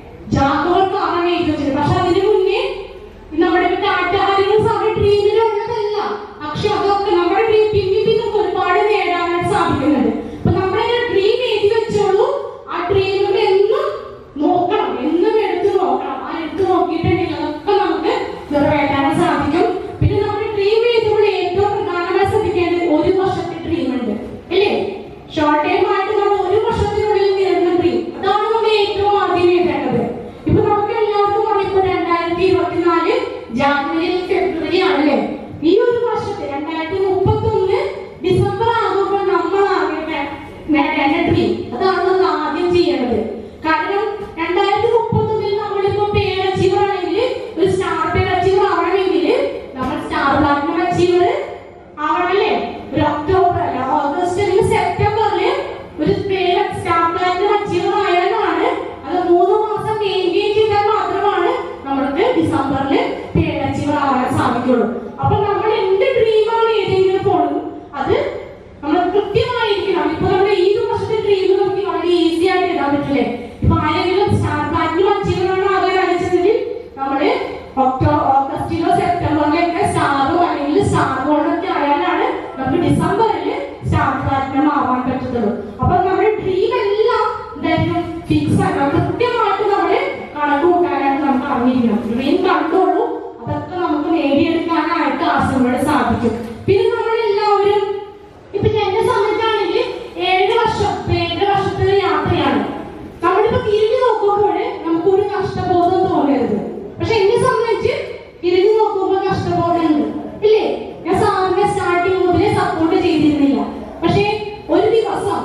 ജാഗോർ കാറാണ് എഴുതി വെച്ചത്. പക്ഷെ അതിന് മുന്നേ നമ്മുടെ ടാറ്റാറികൾ സാറ് ഡ്രീമിലുള്ളതല്ല. പക്ഷെ അതൊക്കെ നമ്മുടെ ഡ്രീം പിന്നെ പിന്നെ ഒരുപാട് നേടാനായിട്ട് സാധിക്കുന്നുണ്ട്. അപ്പൊ നമ്മളെ ഡ്രീം എഴുതി വെച്ചോളൂ. ആ ഡ്രീമിൽ എന്നും നോക്കണം, എന്നും എടുത്തു നോക്കണം. ആ എടുത്തു നോക്കിയിട്ടുണ്ടെങ്കിൽ അതൊക്കെ നമുക്ക് നിറവേറ്റാൻ സാധിക്കും. പിന്നെ നമ്മുടെ ഡ്രീം എഴുതുമ്പോൾ ഏറ്റവും പ്രധാനമായി ശ്രദ്ധിക്കേണ്ടത് ഒരു വർഷത്തെ ഡ്രീം ഉണ്ട് അല്ലേ? ഷോർട്ട് ടൈം ആയിട്ട് നമ്മൾ ഒരു വർഷത്തിനുള്ളിൽ നേടുന്ന ഡ്രീം, അതാണ് നമ്മൾ ഏറ്റവും ആദ്യം എഴുതേണ്ടത്. ഇപ്പൊ നമുക്ക് എല്ലാവർക്കും അറിയിപ്പോ രണ്ടായിരത്തി ഇരുപത്തിനാല് ജാനുവരി ഫെബ്രുവരി ആണല്ലേ? ഈ ഒരു വർഷത്തെ രണ്ടായിരത്തി മുപ്പത്തി ഒന്ന് ഡിസംബർ ആകുമ്പോൾ നമ്മൾ ആകെ നേടേണ്ട ഡ്രീം അതാണ് നമ്മൾ ആദ്യം ചെയ്യേണ്ടത്. കാരണം രണ്ടായിരത്തി മുപ്പത്തി ഒന്നിൽ നമ്മളിപ്പോ പേര് അച്ചീവർ ആണെങ്കിൽ ഒരു സ്റ്റാർ പേര് അച്ചീവർ ആവണമെങ്കിൽ നമ്മൾ സ്റ്റാർ പ്ലാറ്റിനം അച്ചീവർ ആവണല്ലേ? ഒരു ഒക്ടോബർ അല്ല ഓഗസ്റ്റ് അല്ലെങ്കിൽ സെപ്റ്റംബറിൽ ഒരു പേര് സ്റ്റാർ പ്ലാറ്റിനം അച്ചീവർ ആയാലാണ് അത് മൂന്ന് മാസം മെയിൻറ്റെയിൻ ചെയ്താൽ മാത്രമാണ് നമ്മൾക്ക് ഡിസംബറിൽ പേര് അച്ചീവർ ആവാൻ സാധിക്കുള്ളൂ. അപ്പൊ നമ്മൾ എന്ത് ഡ്രീമാണ് ഏതെങ്കിലും പോലും അത് നമ്മൾ കൃത്യമായിരിക്കണം. ഇപ്പൊ നമ്മുടെ ഈ വർഷത്തെ ഡ്രീം നമുക്ക് വളരെ ഈസി ആയിട്ട് എഴുതാൻ പറ്റില്ലേ? ഇപ്പൊ ആരെങ്കിലും സ്റ്റാർ പ്ലാറ്റിനം അച്ചീവറാണ് ആകാൻ അയച്ചതെങ്കിൽ നമ്മള് ഒക്ടോബർ ഓഗസ്റ്റിലോ സെപ്റ്റംബറിലൊക്കെ സ്റ്റാറോ അല്ലെങ്കിൽ സ്റ്റാർ ഗോൾഡൊക്കെ ആയാലാണ് നമുക്ക് ഡിസംബറിൽ സ്റ്റാർ പ്ലാറ്റിനം ആവാൻ പറ്റത്തുള്ളൂ. അപ്പൊ നമ്മുടെ ഡ്രീം എല്ലാം എന്തായാലും ഫിക്സ് ആക്കണം. കൃത്യമായിട്ട് നമ്മള് കണക്ക് കൂട്ടാനായിട്ട് നമുക്ക് അറിഞ്ഞിരിക്കണം. ഡ്രീം കണ്ടോളൂ, അതൊക്കെ നമുക്ക് നേടിയെടുക്കാനായിട്ട് ആശ്രമോട് സാധിക്കും. പിന്നെ നമ്മളെല്ലാവരും ഇപ്പൊ എന്നെ സംബന്ധിച്ചാണെങ്കിൽ ഏഴ് വർഷം ഏഴ് വർഷത്തെ യാത്രയാണ്. നമ്മളിപ്പോ തിരിഞ്ഞു നോക്കുമ്പോൾ നമുക്കൊരു നഷ്ടബോധം തോന്നരുത്. പക്ഷെ എന്നെ സംബന്ധിച്ച് തിരിഞ്ഞു നോക്കുമ്പോൾ നഷ്ടബോധമുണ്ട് ഇല്ലേ? ഞാൻ സാറിനെ സ്റ്റാർട്ടിങ് മുതലേ സപ്പോർട്ട് ചെയ്തിരുന്നില്ല. പക്ഷെ ഒരു ദിവസം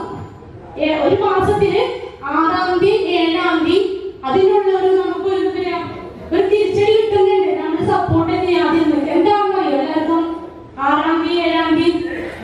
ഒരു മാസത്തില് ആറാം തീയതി ഏഴാം തീയതി അതിനുള്ള ഒരു നമുക്ക് ഒരു ഒരു തിരിച്ചടി കിട്ടുന്നുണ്ട്. നമ്മൾ സപ്പോർട്ട് ചെയ്യാതിരുന്നത് എന്താണെന്ന് അറിയോ എല്ലാവർക്കും? ആറാം തീയതി ഏഴാം തീയതി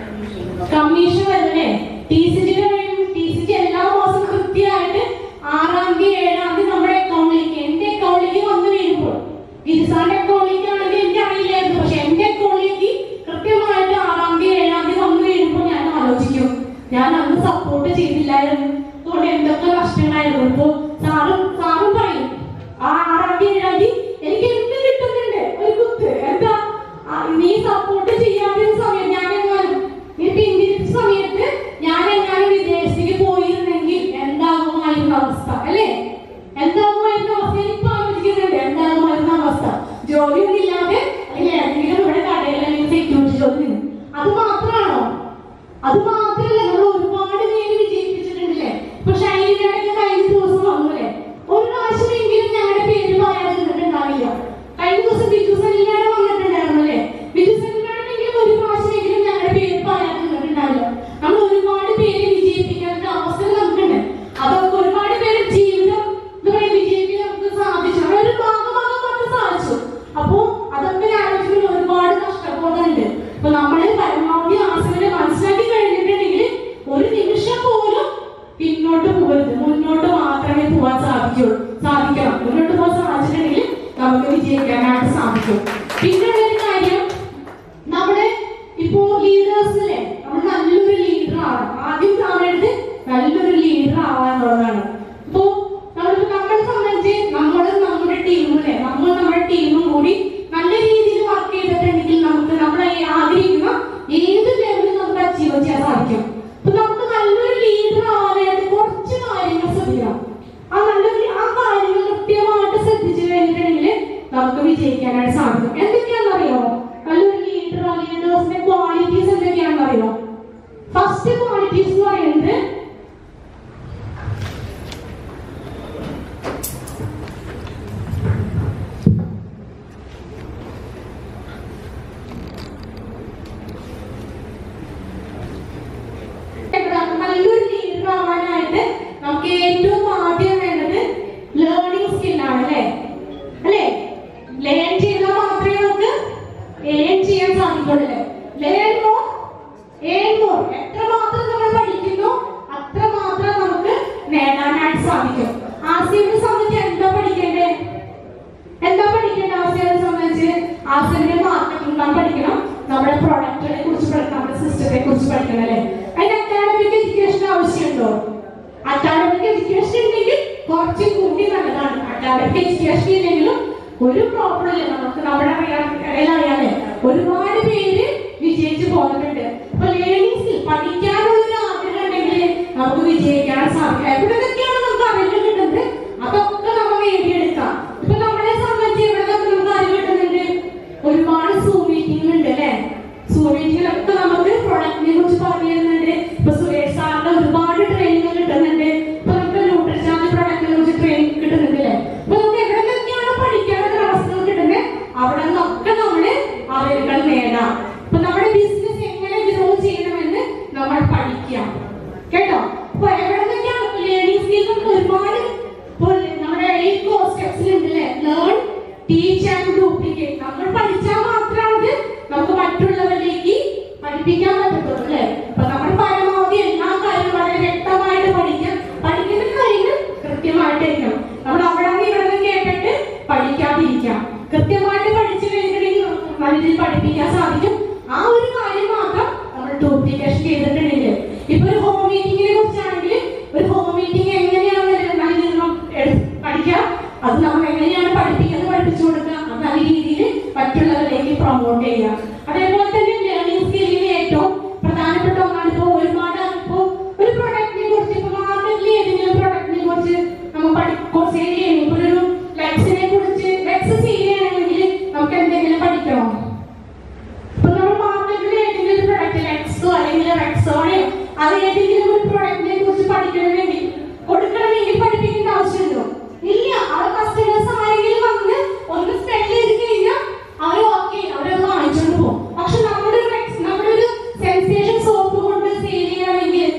കമ്മീഷൻ വരുന്നേ T C G T C G എല്ലാ മാസം കൃത്യമായിട്ട് ആറാം തീയതി ഏഴാം തീയതി നമ്മുടെ അക്കൗണ്ടിലേക്ക് എന്റെ അക്കൗണ്ടിലേക്ക് വന്നു വീഴുമ്പോൾ ഗിരിസാന്റെ അക്കൗണ്ടിലേക്ക് ആണെങ്കിൽ എനിക്ക് അറിയില്ലായിരുന്നു. പക്ഷെ എന്റെ അക്കൗണ്ടിലേക്ക് കൃത്യമായിട്ട് ആറാം തീയതി ഏഴാം തീയതി വന്നു വീഴുമ്പോൾ ഞാൻ ആലോചിക്കും, ഞാൻ അന്ന് സപ്പോർട്ട് ചെയ്തില്ലായിരുന്നു, അതുകൊണ്ട് എന്തൊക്കെ നഷ്ടങ്ങളായിരുന്നു. ഇപ്പൊ സാറും സാറും പറയും ആ ആറാം തീയതി ഏഴാം തീയതി എനിക്ക് എന്ത് കിട്ടുന്നുണ്ട് ഒരു കുത്ത്. എന്താ നീ സപ്പോർട്ട് ചെയ്യാത്ത സമയം ഞാനെങ്ങാനും നീ പിന്തിരിച്ച സമയത്ത് ഞാനെങ്ങാനും വിദേശത്തേക്ക് പോയിരുന്നെങ്കിൽ എന്താകുമായിരുന്ന അവസ്ഥ അല്ലേ? എന്താകുമായിരുന്ന അവസ്ഥ ഇപ്പൊ ആലോചിക്കുന്നുണ്ട്. എന്താകുമായിരുന്ന അവസ്ഥ? ജോലിയൊന്നും ഇല്ലാതെ അല്ലെങ്കിൽ ഏതെങ്കിലും ഇവിടെ കടയിൽ അല്ലെങ്കിൽ സെക്യൂരിറ്റി ജോലി. അത് മാത്രമാണോ? അത് മാത്രമല്ല, നമ്മൾ ഒരുപാട് പേര് വിജയിപ്പിച്ചിട്ടുണ്ടല്ലേ? ഇപ്പൊ ഷൈനിയുടെ കഴിഞ്ഞ ദിവസം വന്നല്ലേ, ഒരു പ്രാവശ്യമെങ്കിലും ഞങ്ങളുടെ പേര് പറയാതെ നിന്നിട്ടുണ്ടാവില്ല. കഴിഞ്ഞ ദിവസം ബിജു സലിലാണ് വന്നിട്ടുണ്ടായിരുന്നല്ലേ? ബിജു സലിലാണെങ്കിലും ഒരു പ്രാവശ്യമെങ്കിലും ഞങ്ങളുടെ പേര് പറയാതെ നിന്നിട്ടുണ്ടാവില്ല. നമ്മൾ ഒരുപാട് പേര് വിജയിപ്പിക്കാനുള്ള അവസരം നമുക്കുണ്ട്. അതൊക്കെ ഒരുപാട് പേര് ജീവിതം എന്താ പറയാ വിജയിപ്പിക്കാൻ നമുക്ക് സാധിച്ചു. ഒരു ഭാഗമാകാൻ മാത്രം സാധിച്ചു. അപ്പോ അതൊക്കെ ആലോചിക്കുമ്പോൾ ഒരുപാട് കഷ്ടബോധമുണ്ട്. അപ്പൊ നമ്മള് പരമാവധി ആശയങ്ങളെ മനസ്സിലാക്കി കഴിഞ്ഞിട്ടുണ്ടെങ്കിൽ ഒരു നിമിഷം പോലും പിന്നോട്ട് പോകരുത്, മുന്നോട്ട് മാത്രമേ പോകാൻ സാധിക്കുള്ളൂ സാധിക്കണം മുന്നോട്ട് പോകാൻ സാധിച്ചിട്ടുണ്ടെങ്കിൽ നമുക്ക് വിജയിക്കാനായിട്ട് സാധിക്കും. പിന്നെ ഒരു കാര്യം, നമ്മുടെ ഇപ്പോ ലീഡേഴ്സിലെ നമ്മൾ നല്ലൊരു ലീഡർ ആവണം. ആദ്യം കാണേണ്ടത് നല്ലൊരു ലീഡർ ആവാൻ എന്നുള്ളതാണ്. അപ്പോ നമ്മളിപ്പോ നമ്മളെ സംബന്ധിച്ച് നമ്മളും നമ്മുടെ ടീമിലെ നമ്മൾ നമ്മുടെ ടീമും കൂടി നല്ല രീതിയിൽ വർക്ക് ചെയ്തിട്ടുണ്ടെങ്കിൽ നമുക്ക് നമ്മൾ ആഗ്രഹിക്കുന്ന ഏത് ലെവലിൽ നമുക്ക് അച്ചീവ് ചെയ്യാൻ സാധിക്കും. അപ്പൊ നമുക്ക് നല്ലൊരു ലീഡർ ആവാനായിട്ട് കുറച്ച് കാര്യങ്ങൾ ശ്രദ്ധിക്കണം. ആ നല്ലൊരു ആ കാര്യങ്ങൾ കൃത്യമായിട്ട് ശ്രദ്ധിച്ചു കഴിഞ്ഞിട്ടുണ്ടെങ്കിൽ നമുക്ക് വിജയിക്കാനായിട്ട് സാധിക്കും. എന്തൊക്കെയാണെന്ന് അറിയോ? നല്ലൊരു ലീഡർ ലീഡേഴ്സിന്റെ ക്വാളിറ്റീസ് എന്തൊക്കെയാണെന്ന് അറിയോ? ഫസ്റ്റ് ക്വാളിറ്റീസ് എന്ന് പറയുന്നത് നല്ലൊരു ലീഡർ ആവാനായിട്ട് നമുക്ക് ഏറ്റവും ആദ്യം വേണ്ടത് ലേണിംഗ് സ്കില്ലാണ്. അല്ലേ അല്ലേ ലേൺ ചെയ്താൽ മാത്രമേ നമുക്ക് ഏൺ ചെയ്യാൻ സാധിക്കുള്ളൂ. ലേൺ മോർ ഏൺ മോർ എത്രമാത്രം നമ്മൾ പഠിക്കുന്നു അത്രമാത്രം നമുക്ക് നേടാനായിട്ട് സാധിക്കും. ആസിയനെ സംബന്ധിച്ച് എന്താ പഠിക്കേണ്ടത്? എന്താ പഠിക്കേണ്ടത്? ആസിയനെ സംബന്ധിച്ച് ആസിയന്റെ മാർക്കറ്റിംഗ് നാം പഠിക്കണം, നമ്മുടെ പ്രോഡക്റ്റിനെ കുറിച്ച് പഠിക്കണം, നമ്മുടെ സിസ്റ്റത്തെ കുറിച്ച് പഠിക്കണം. അല്ലെ അതിന് അക്കാഡമിക് എഡ്യൂക്കേഷൻ ആവശ്യമുണ്ടോ? അക്കാഡമിക് എഡ്യൂക്കേഷൻ ഉണ്ടെങ്കിൽ കുറച്ച് കൂടി നല്ലതാണ്. അക്കാഡമിക് എഡ്യൂക്കേഷൻ ഇല്ലെങ്കിലും ഒരു പ്രോബ്ലം ഇല്ല. നമുക്ക് നമ്മുടെ ഇടയിലറിയാലേ ഒരുപാട് പേര് വിജയിച്ചു പോകുന്നുണ്ട്. അപ്പൊ ലേണിംഗ് സ്കിൽ പഠിക്കാനുള്ള ഒരു ആഗ്രഹം ഉണ്ടെങ്കിൽ നമുക്ക് വിജയിക്കാൻ സാധിക്കും. എവിടെയൊക്കെയാണ് നമുക്ക് അറിവ് കിട്ടുന്നത് അതൊക്കെ നമ്മൾ നേടിയെടുക്കാം. ഇപ്പൊ നമ്മളെ സംബന്ധിച്ച് എവിടെയൊക്കെ നമുക്ക് അറിവ് കിട്ടുന്നുണ്ട്? ഒരുപാട് സൂം മീറ്റിംഗ് ഉണ്ട്. അല്ലെ സൂം മീറ്റിങ്ങിലൊക്കെ നമുക്ക് പ്രൊഡക്റ്റിനെ കുറിച്ച് പറഞ്ഞു തരുന്നുണ്ട്. ഇപ്പൊ സുരേഷ് സാറിന്റെ ഒരുപാട് ട്രെയിനിങ് കിട്ടുന്നുണ്ട്. ഇപ്പൊ നമുക്ക് ന്യൂട്രിഷാന്റെ പ്രൊഡക്റ്റിനെ കുറിച്ച് ട്രെയിനിങ് കിട്ടുന്നുണ്ട്. അല്ലെ അപ്പൊ നമുക്ക് എവിടെയൊക്കെയാണ് പഠിക്കാനുള്ള അവസ്ഥകൾ കിട്ടുന്നത് അവിടെ നിന്നൊക്കെ നമ്മള് അറിവുകൾ നേടാം. അപ്പൊ നമ്മുടെ ബിസിനസ് എങ്ങനെ ഗ്രോ ചെയ്യണമെന്ന് നമ്മൾ പഠിക്കാം. കേട്ടോ? അപ്പൊ എവിടെയൊക്കെയാണ് ലേണിംഗ് സ്കിൽ നമുക്ക് ഒരുപാട് നമ്മുടെ എയ്റ്റ് കോർ സ്റ്റെപ്സിലുണ്ട്. അല്ലെ ലേൺ ടീച്ച് ആൻഡ് ഡ്യൂപ്ലിക്കേറ്റ്. നമ്മൾ പഠിച്ചാൽ മാത്രമാണ് നമുക്ക് മറ്റുള്ളവരിലേക്ക് പഠിപ്പിക്കാൻ പറ്റത്തുള്ളൂ. അല്ലെ അപ്പൊ നമ്മൾ പരമാവധി എല്ലാ കാര്യങ്ങളും വളരെ വ്യക്തമായിട്ട് പഠിക്കാം. പഠിക്കുന്ന കാര്യങ്ങൾ കൃത്യമായിട്ടിരിക്കണം. നമ്മൾ അവിടെ നിന്ന് ഇവിടെ നിന്ന് കേട്ടിട്ട് പഠിക്കാതിരിക്കാം. കൃത്യമായിട്ട് പഠിച്ചു കഴിഞ്ഞിട്ടുണ്ടെങ്കിൽ നല്ല രീതിയിൽ പഠിപ്പിക്കാൻ സാധിക്കും. ആ ഒരു കാര്യം മാത്രം നമ്മൾ ഡ്യൂപ്ലിക്കേഷൻ ചെയ്തിട്ടുണ്ടെങ്കിൽ ഇപ്പൊ ഒരു ഹോം മീറ്റിങ്ങിനെ കുറിച്ചാണെങ്കിൽ ഒരു ഹോം മീറ്റിംഗ് എങ്ങനെയാണ് പഠിക്കാം, അത് നമ്മൾ എങ്ങനെയാണ് പഠിപ്പിക്കുന്നത് പഠിപ്പിച്ചു കൊടുക്കുക, അത് നല്ല രീതിയിൽ മറ്റുള്ളവരിലേക്ക് പ്രൊമോട്ട് ചെയ്യുക. അതേപോലെ തന്നെ ലേണിംഗ് സ്കില്ലിന് ഏറ്റവും പ്രധാനപ്പെട്ട ഒന്നാണ് ഇപ്പൊ ഒരുപാട് ഇപ്പൊ ഒരു പ്രൊഡക്റ്റിനെ കുറിച്ച് ഇപ്പൊ മാർക്കറ്റിൽ ഏതെങ്കിലും പ്രൊഡക്റ്റിനെ കുറിച്ച് നമ്മൾ സെയിൽ ചെയ്യണം. ഇപ്പൊ ഒരു ലെക്സിനെ കുറിച്ച് ലെക്സ് സെയിൽ ചെയ്യണമെങ്കിൽ നമുക്ക് എന്തെങ്കിലും പഠിക്കണോ? ഇപ്പൊ നമ്മൾ മാർക്കറ്റിൽ ഏതെങ്കിലും പ്രൊഡക്റ്റ് ലെക്സോ അല്ലെങ്കിൽ റെക്സോണയോ അത് ഏതെങ്കിലും ഒരു പ്രൊഡക്റ്റിനെ കുറിച്ച് പഠിക്കണമെങ്കിൽ കൊടുക്കണമെങ്കിൽ പഠിപ്പിക്കേണ്ട ആവശ്യമുണ്ടോ? ഇല്ല. അവിടെ കസ്റ്റമേഴ്സ് ആരെങ്കിലും വന്ന് ഒന്ന് സ്പെൻഡ് ചെയ്ത് കഴിഞ്ഞാൽ അവർ ഓക്കെ അവരൊന്ന് വാങ്ങിച്ചോണ്ട് പോകും. പക്ഷെ നമ്മുടെ നമ്മുടെ ഒരു സെൻസേഷൻ സോപ്പ് കൊണ്ട് സെയിൽ ചെയ്യണമെങ്കിൽ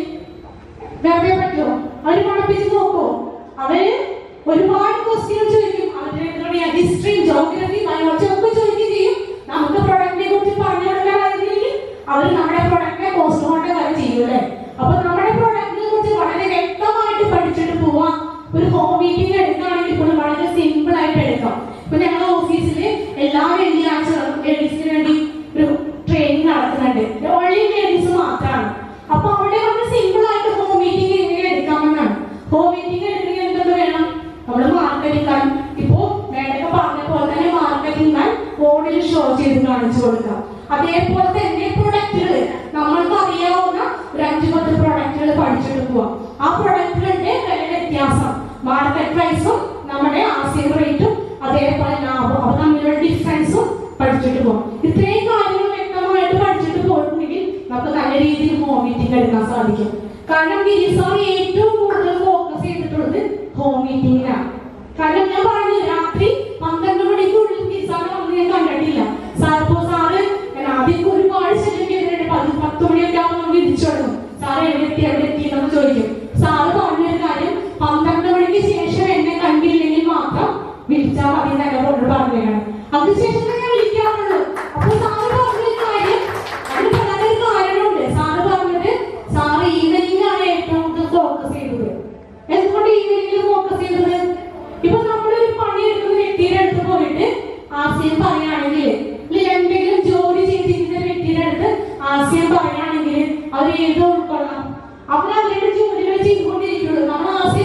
വെറുതെ പറ്റുമോ? അവര് പഠിപ്പിച്ച് നോക്കുമോ? അവര് ഒരുപാട് ക്വസ്റ്റ്യൻ ചോദിക്കും. അവരുടെ ഹിസ്റ്ററി, ജോഗ്രഫി, ബയോളജി ഒക്കെ ചോദിക്കുകയും ചെയ്യും. നമുക്ക് പ്രൊഡക്റ്റിനെ കുറിച്ച് പറഞ്ഞു കൊടുക്കാനായിരുന്നെങ്കിൽ അവർ നമ്മുടെ പ്രൊഡക്റ്റിനെ കോസ്റ്റ് കൊണ്ട് വരെ ചെയ്യൂലേ. അപ്പൊ നമ്മുടെ പ്രൊഡക്റ്റിനെ കുറിച്ച് വളരെ വ്യക്തമായിട്ട് പഠിച്ചിട്ട് പോവാം. ഒരു ഹോം മീറ്റിംഗ് എടുക്കുകയാണെങ്കിൽ ഇപ്പോൾ വളരെ സിമ്പിൾ ആയിട്ട് എടുക്കാം. ഇപ്പൊ ഞങ്ങളുടെ ഓഫീസിൽ എല്ലാ വെള്ളിയാഴ്ചകളും ലേഡീസിന് വേണ്ടി ഒരു ട്രെയിനിങ് നടത്തുന്നുണ്ട്. ഓൺലി ലേഡീസ് മാത്രമാണ്. അപ്പൊ അവിടെ വളരെ സിമ്പിൾ ആയിട്ട് ഹോം മീറ്റിംഗ് എങ്ങനെ എടുക്കാമെന്നാണ്. ഹോം മീറ്റിംഗ് എടുക്കണമെങ്കിൽ എന്തൊക്കെ വേണം? നമ്മൾ മാർക്കറ്റിംഗ് കാൻ ഇപ്പോ മേഡൊക്കെ പറഞ്ഞ പോലെ തന്നെ മാർക്കറ്റിംഗ് കാൻ ഫോണിൽ ഷോ ചെയ്ത് കാണിച്ചു കൊടുക്കാം. അതേപോലെ തന്നെ പ്രൊഡക്റ്റുകൾ നമ്മൾക്ക് അറിയാവുന്ന ഒരു അഞ്ചു പത്ത് പ്രൊഡക്റ്റുകൾ പഠിച്ചിട്ട് പോവാം. ആ പ്രൊഡക്റ്റുകളുടെ വില വ്യത്യാസം, മാർക്കറ്റ് പ്രൈസും നമ്മുടെ ആസിയൻ റേറ്റും അതേപോലെ ലാഭം അവ തമ്മിലുള്ള ഡിഫറൻസും പഠിച്ചിട്ട് പോകാം. ഇത്രയും കാര്യങ്ങൾ വ്യക്തമായിട്ട് പഠിച്ചിട്ട് പോയിട്ടുണ്ടെങ്കിൽ നമുക്ക് നല്ല രീതിയിൽ ഹോം മീറ്റിംഗ് എടുക്കാൻ സാധിക്കും. കാരണം ഗിരിസാർ ഏറ്റവും കൂടുതൽ ഫോക്കസ് ചെയ്തിട്ടുള്ളത് ഹോം മീറ്റിംഗിനാണ്. കാരണം ഞാൻ പറഞ്ഞു രാത്രി പന്ത്രണ്ട് മണിക്കുള്ളിൽ ഗിരിസാർ വന്ന് ഞാൻ കണ്ടിട്ടില്ല. സാറിപ്പോ സാറ് ആദ്യം ഒരുപാട് ശല്യം ചെയ്തിട്ടുണ്ട്. പത്ത് പത്ത് മണിയൊക്കെ ആവുമ്പോൾ നമ്മൾ വിരിച്ചു തുടങ്ങും. സാറ് എവിടെ എത്തി എവിടെ എത്തി എന്ന് ചോദിക്കും. സാറ് പറഞ്ഞൊരു കാര്യം, പന്ത്രണ്ട് മണിക്ക് ശേഷം എന്നെ കണ്ടില്ലെങ്കിൽ മാത്രം വിളിച്ചാൽ മതി എന്ന് എന്നെ കൊണ്ട് പറഞ്ഞതാണ്. അതിനുശേഷം ഞാൻ വിളിക്കാറുള്ളൂ. അപ്പൊ സാറ് പറഞ്ഞൊരു കാര്യം, അതിന് പ്രധാന ഒരു കാരണമുണ്ട്. സാറ് പറഞ്ഞത് സാറ് ഈവനിങ് ആണ് ഏറ്റവും കൂടുതൽ ഫോക്കസ് ചെയ്തത്. എന്തുകൊണ്ട് ഈവനിങ്ങിൽ ഫോക്കസ് ചെയ്തത്? ഇപ്പൊ നമ്മളൊരു പണിയെടുക്കുന്ന വ്യക്തിയുടെ അടുത്ത് പോയിട്ട് ആശയം പറയുകയാണെങ്കിൽ, എന്തെങ്കിലും ജോലി ചെയ്തിരിക്കുന്ന വ്യക്തിയുടെ അടുത്ത് ആശയം പറയുകയാണെങ്കിൽ അവർ ഏതോ ഉൾക്കൊള്ളാം. അവർ അവരുടെ ജോലികൾ ചെയ്തുകൊണ്ടിരിക്കുള്ളൂ. നമ്മൾ ആശയം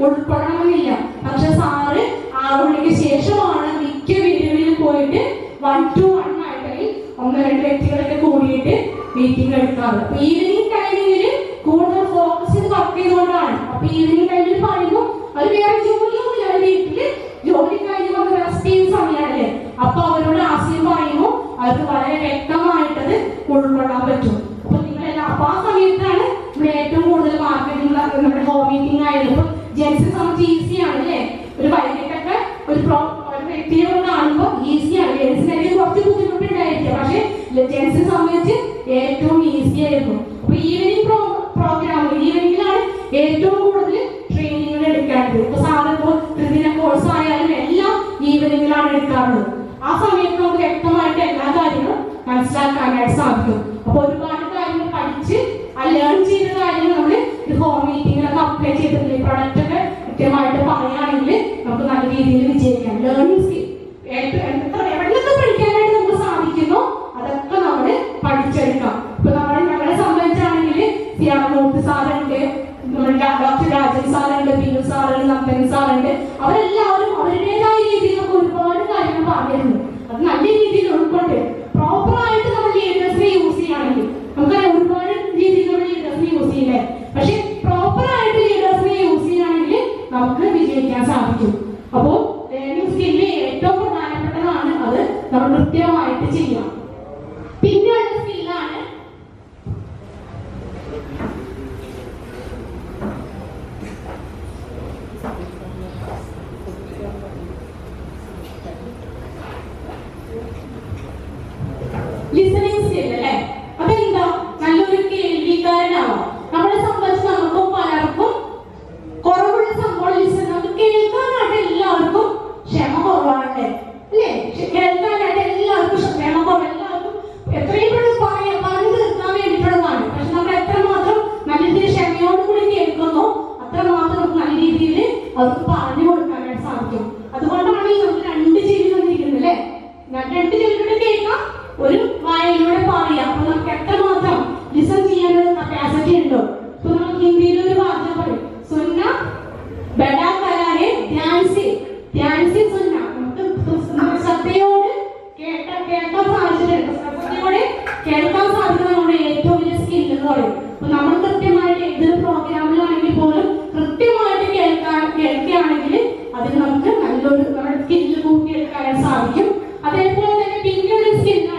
ഉൾക്കൊള്ളണമെന്നില്ല. പക്ഷെ സാറ് ആറു മണിക്ക് ശേഷമാണ് മിക്ക വീടുകളിലും പോയിട്ട് വൺ ടു വൺ ആയിട്ട് ഒന്ന് രണ്ട് വ്യക്തികളൊക്കെ കൂടിയിട്ട് മീറ്റിംഗ് എടുക്കാറ്. അപ്പൊ ഈവനിങ് ടൈമിങ്ങിൽ കൂടുതൽ ഫോക്കസ് ചെയ്ത് വർക്ക് ചെയ്തുകൊണ്ടാണ്. അപ്പൊ ഈവനിങ് ടൈമിൽ പറയുമ്പോൾ അവർ വേറെ ജോലിയൊന്നുമില്ല, അവർ വീട്ടില് ജോലി കഴിഞ്ഞ് വന്ന് റെസ്റ്റ് ചെയ്യുന്ന സമയമാണല്ലേ. അപ്പൊ അവരോട് ആശയം പറയുമ്പോൾ അവർക്ക് വളരെ വ്യക്തമായിട്ടത് ഉൾക്കൊള്ളാൻ പറ്റും. അപ്പൊ നിങ്ങളെല്ലാം അപ്പൊ ആ സമയത്താണ് ഇവിടെ ഏറ്റവും കൂടുതൽ മാർക്കറ്റിംഗ് നമ്മുടെ ഹോം മീറ്റിംഗ് ആയാലും ഇപ്പൊ ജെൻസിനെ സംബന്ധിച്ച് ഈസിയാണ് അല്ലേ. ഒരു വൈകിട്ടൊക്കെ ഒരു പ്രോ ഒരു വ്യക്തിയെ കാണുമ്പോൾ ഈസിയാണ്. ജെൻസിനൊക്കെ കുറച്ച് ബുദ്ധിമുട്ടുണ്ടായിരിക്കും, പക്ഷെ ജെൻസിനെ സംബന്ധിച്ച് ഏറ്റവും ഈസി ആയിരുന്നു. അപ്പൊ ഈവനിങ് പ്രോ പ്രോഗ്രാം ഈവനിങ്ങിലാണ് ഏറ്റവും കൂടുതൽ ട്രെയിനിങ്ങുകൾ എടുക്കേണ്ടത്. ഇപ്പൊ സാറിപ്പോ ത്രിദിന കോഴ്സ് ആയാലും എല്ലാം ഈവനിങ്ങിലാണ് എടുക്കാറുള്ളത്. ആ സമയത്ത് നമുക്ക് വ്യക്തമായിട്ട് എല്ലാ കാര്യങ്ങളും മനസ്സിലാക്കാനായിട്ട് സാധിക്കും. അപ്പൊ ഒരുപാട് കാര്യങ്ങൾ പഠിച്ച് ലേൺ ചെയ്ത കാര്യങ്ങൾ നമ്മൾ ഹോം മീറ്റിങ്ങിലൊക്കെ അപ്ലൈ ചെയ്തിട്ടില്ലേ, പ്രൊഡക്റ്റ് ഒക്കെ കൃത്യമായിട്ട് പറയുകയാണെങ്കിൽ നമുക്ക് നല്ല രീതിയിൽ വിജയിക്കാം. ലേണിംഗ് സ്കിൽ എവിടെയൊക്കെ പഠിക്കാനായിട്ട് നമുക്ക് സാധിക്കുന്നു അതൊക്കെ നമ്മൾ പഠിച്ചെടുക്കാം. ഇപ്പൊ നമ്മൾ ഞങ്ങളെ സംബന്ധിച്ചാണെങ്കിൽ സിയാമൂർത്തി സാറുണ്ട്, ഡോക്ടർ രാജൻ സാറുണ്ട്, ബിനു സാറുണ്ട്, നന്ദൻ സാറുണ്ട്. അവരെല്ലാവരും അവരുടേതായ രീതിയിൽ നമുക്ക് ഒരുപാട് കാര്യങ്ങൾ പറഞ്ഞിരുന്നു. അത് നല്ല രീതിയിൽ ഉൾക്കൊണ്ട് പ്രോപ്പറായിട്ട് നമ്മൾ ലീഡേഴ്സിനെ യൂസ് ചെയ്യുകയാണെങ്കിൽ നമുക്കറിയാം ഒരുപാട് രീതിയിൽ നമ്മൾ ലീഡേഴ്സിനെ യൂസ് ചെയ്യില്ലേ. പക്ഷെ പ്രോപ്പറായിട്ട് ലീഡേഴ്സിനെ യൂസ് ചെയ്യുകയാണെങ്കിൽ നമുക്ക് വിജയിക്കാൻ സാധിക്കും. അപ്പോ ലേണിംഗ് സ്കില്ല് ഏറ്റവും പ്രധാനപ്പെട്ടതാണ്, അത് നമ്മൾ കൃത്യമായിട്ട് ചെയ്യാം. പിന്നെയുള്ള സ്കില്ലാണ് ലിസണിങ് സ്കിൽ അല്ലേ. അതെന്താ, നല്ലൊരു കേൾവിക്കാരനാവാം. നമ്മളെ സംബന്ധിച്ച് നമുക്കും പലർക്കും കുറവുള്ള സംഭവം ലിസൺ. നമുക്ക് കേൾക്കാനായിട്ട് എല്ലാവർക്കും ക്ഷമ കുറവാണ് അല്ലേ. കേൾക്കാനായിട്ട് എല്ലാവർക്കും ക്ഷമ കുറവ്, എല്ലാവർക്കും എത്രയും പെട്ടെന്ന് പറയാം പറഞ്ഞു തീർക്കാൻ വേണ്ടിയിട്ടുള്ളതാണ്. പക്ഷെ നമ്മൾ എത്രമാത്രം നല്ല രീതിയിൽ ക്ഷമയോടുകൂടി കേൾക്കുന്നോ അത്രമാത്രം നമുക്ക് നല്ല രീതിയിൽ അവർക്ക് പറഞ്ഞു കൊടുക്കാനായിട്ട് സാധിക്കും. അതുകൊണ്ടാണ് ഈ നമുക്ക് രണ്ട് ചെവി വന്നിരിക്കുന്നത് അല്ലേ. രണ്ട് ചെവിലൂടെ കേൾക്കാം, ഒരു വായയിലൂടെ പറയാം. അപ്പൊ നമുക്ക് എത്രമാത്രം ലിസൺ ചെയ്യാനുള്ള കപ്പാസിറ്റി ഉണ്ടോ. ഇപ്പൊ നമ്മൾ ഹിന്ദിയിൽ ഒരു വാചകം പറയും, സുന്ന ബഡാ കരാരെ ധ്യാൻ സെ ധ്യാൻ സെ സുന്ന. നമുക്ക് ശ്രദ്ധയോട് കേട്ട കേൾക്കാൻ സാധിച്ചിട്ടുണ്ട്. ശ്രദ്ധയോടെ കേൾക്കാൻ സാധിക്കുന്ന നമ്മുടെ ഏറ്റവും വലിയ സ്കിൽ എന്ന് പറയും. അപ്പൊ നമ്മൾ കൃത്യമായിട്ട് ഏതൊരു പ്രോഗ്രാമിലാണെങ്കിൽ പോലും കൃത്യമായിട്ട് കേൾക്കാൻ കേൾക്കുകയാണെങ്കിൽ അതിന് നമുക്ക് നല്ലൊരു നമ്മുടെ സ്കില്ല് കൂട്ടിയെടുക്കാൻ സാധിക്കും. അതേപോലെ തന്നെ പിന്നൊരു സ്കില്ലാണ്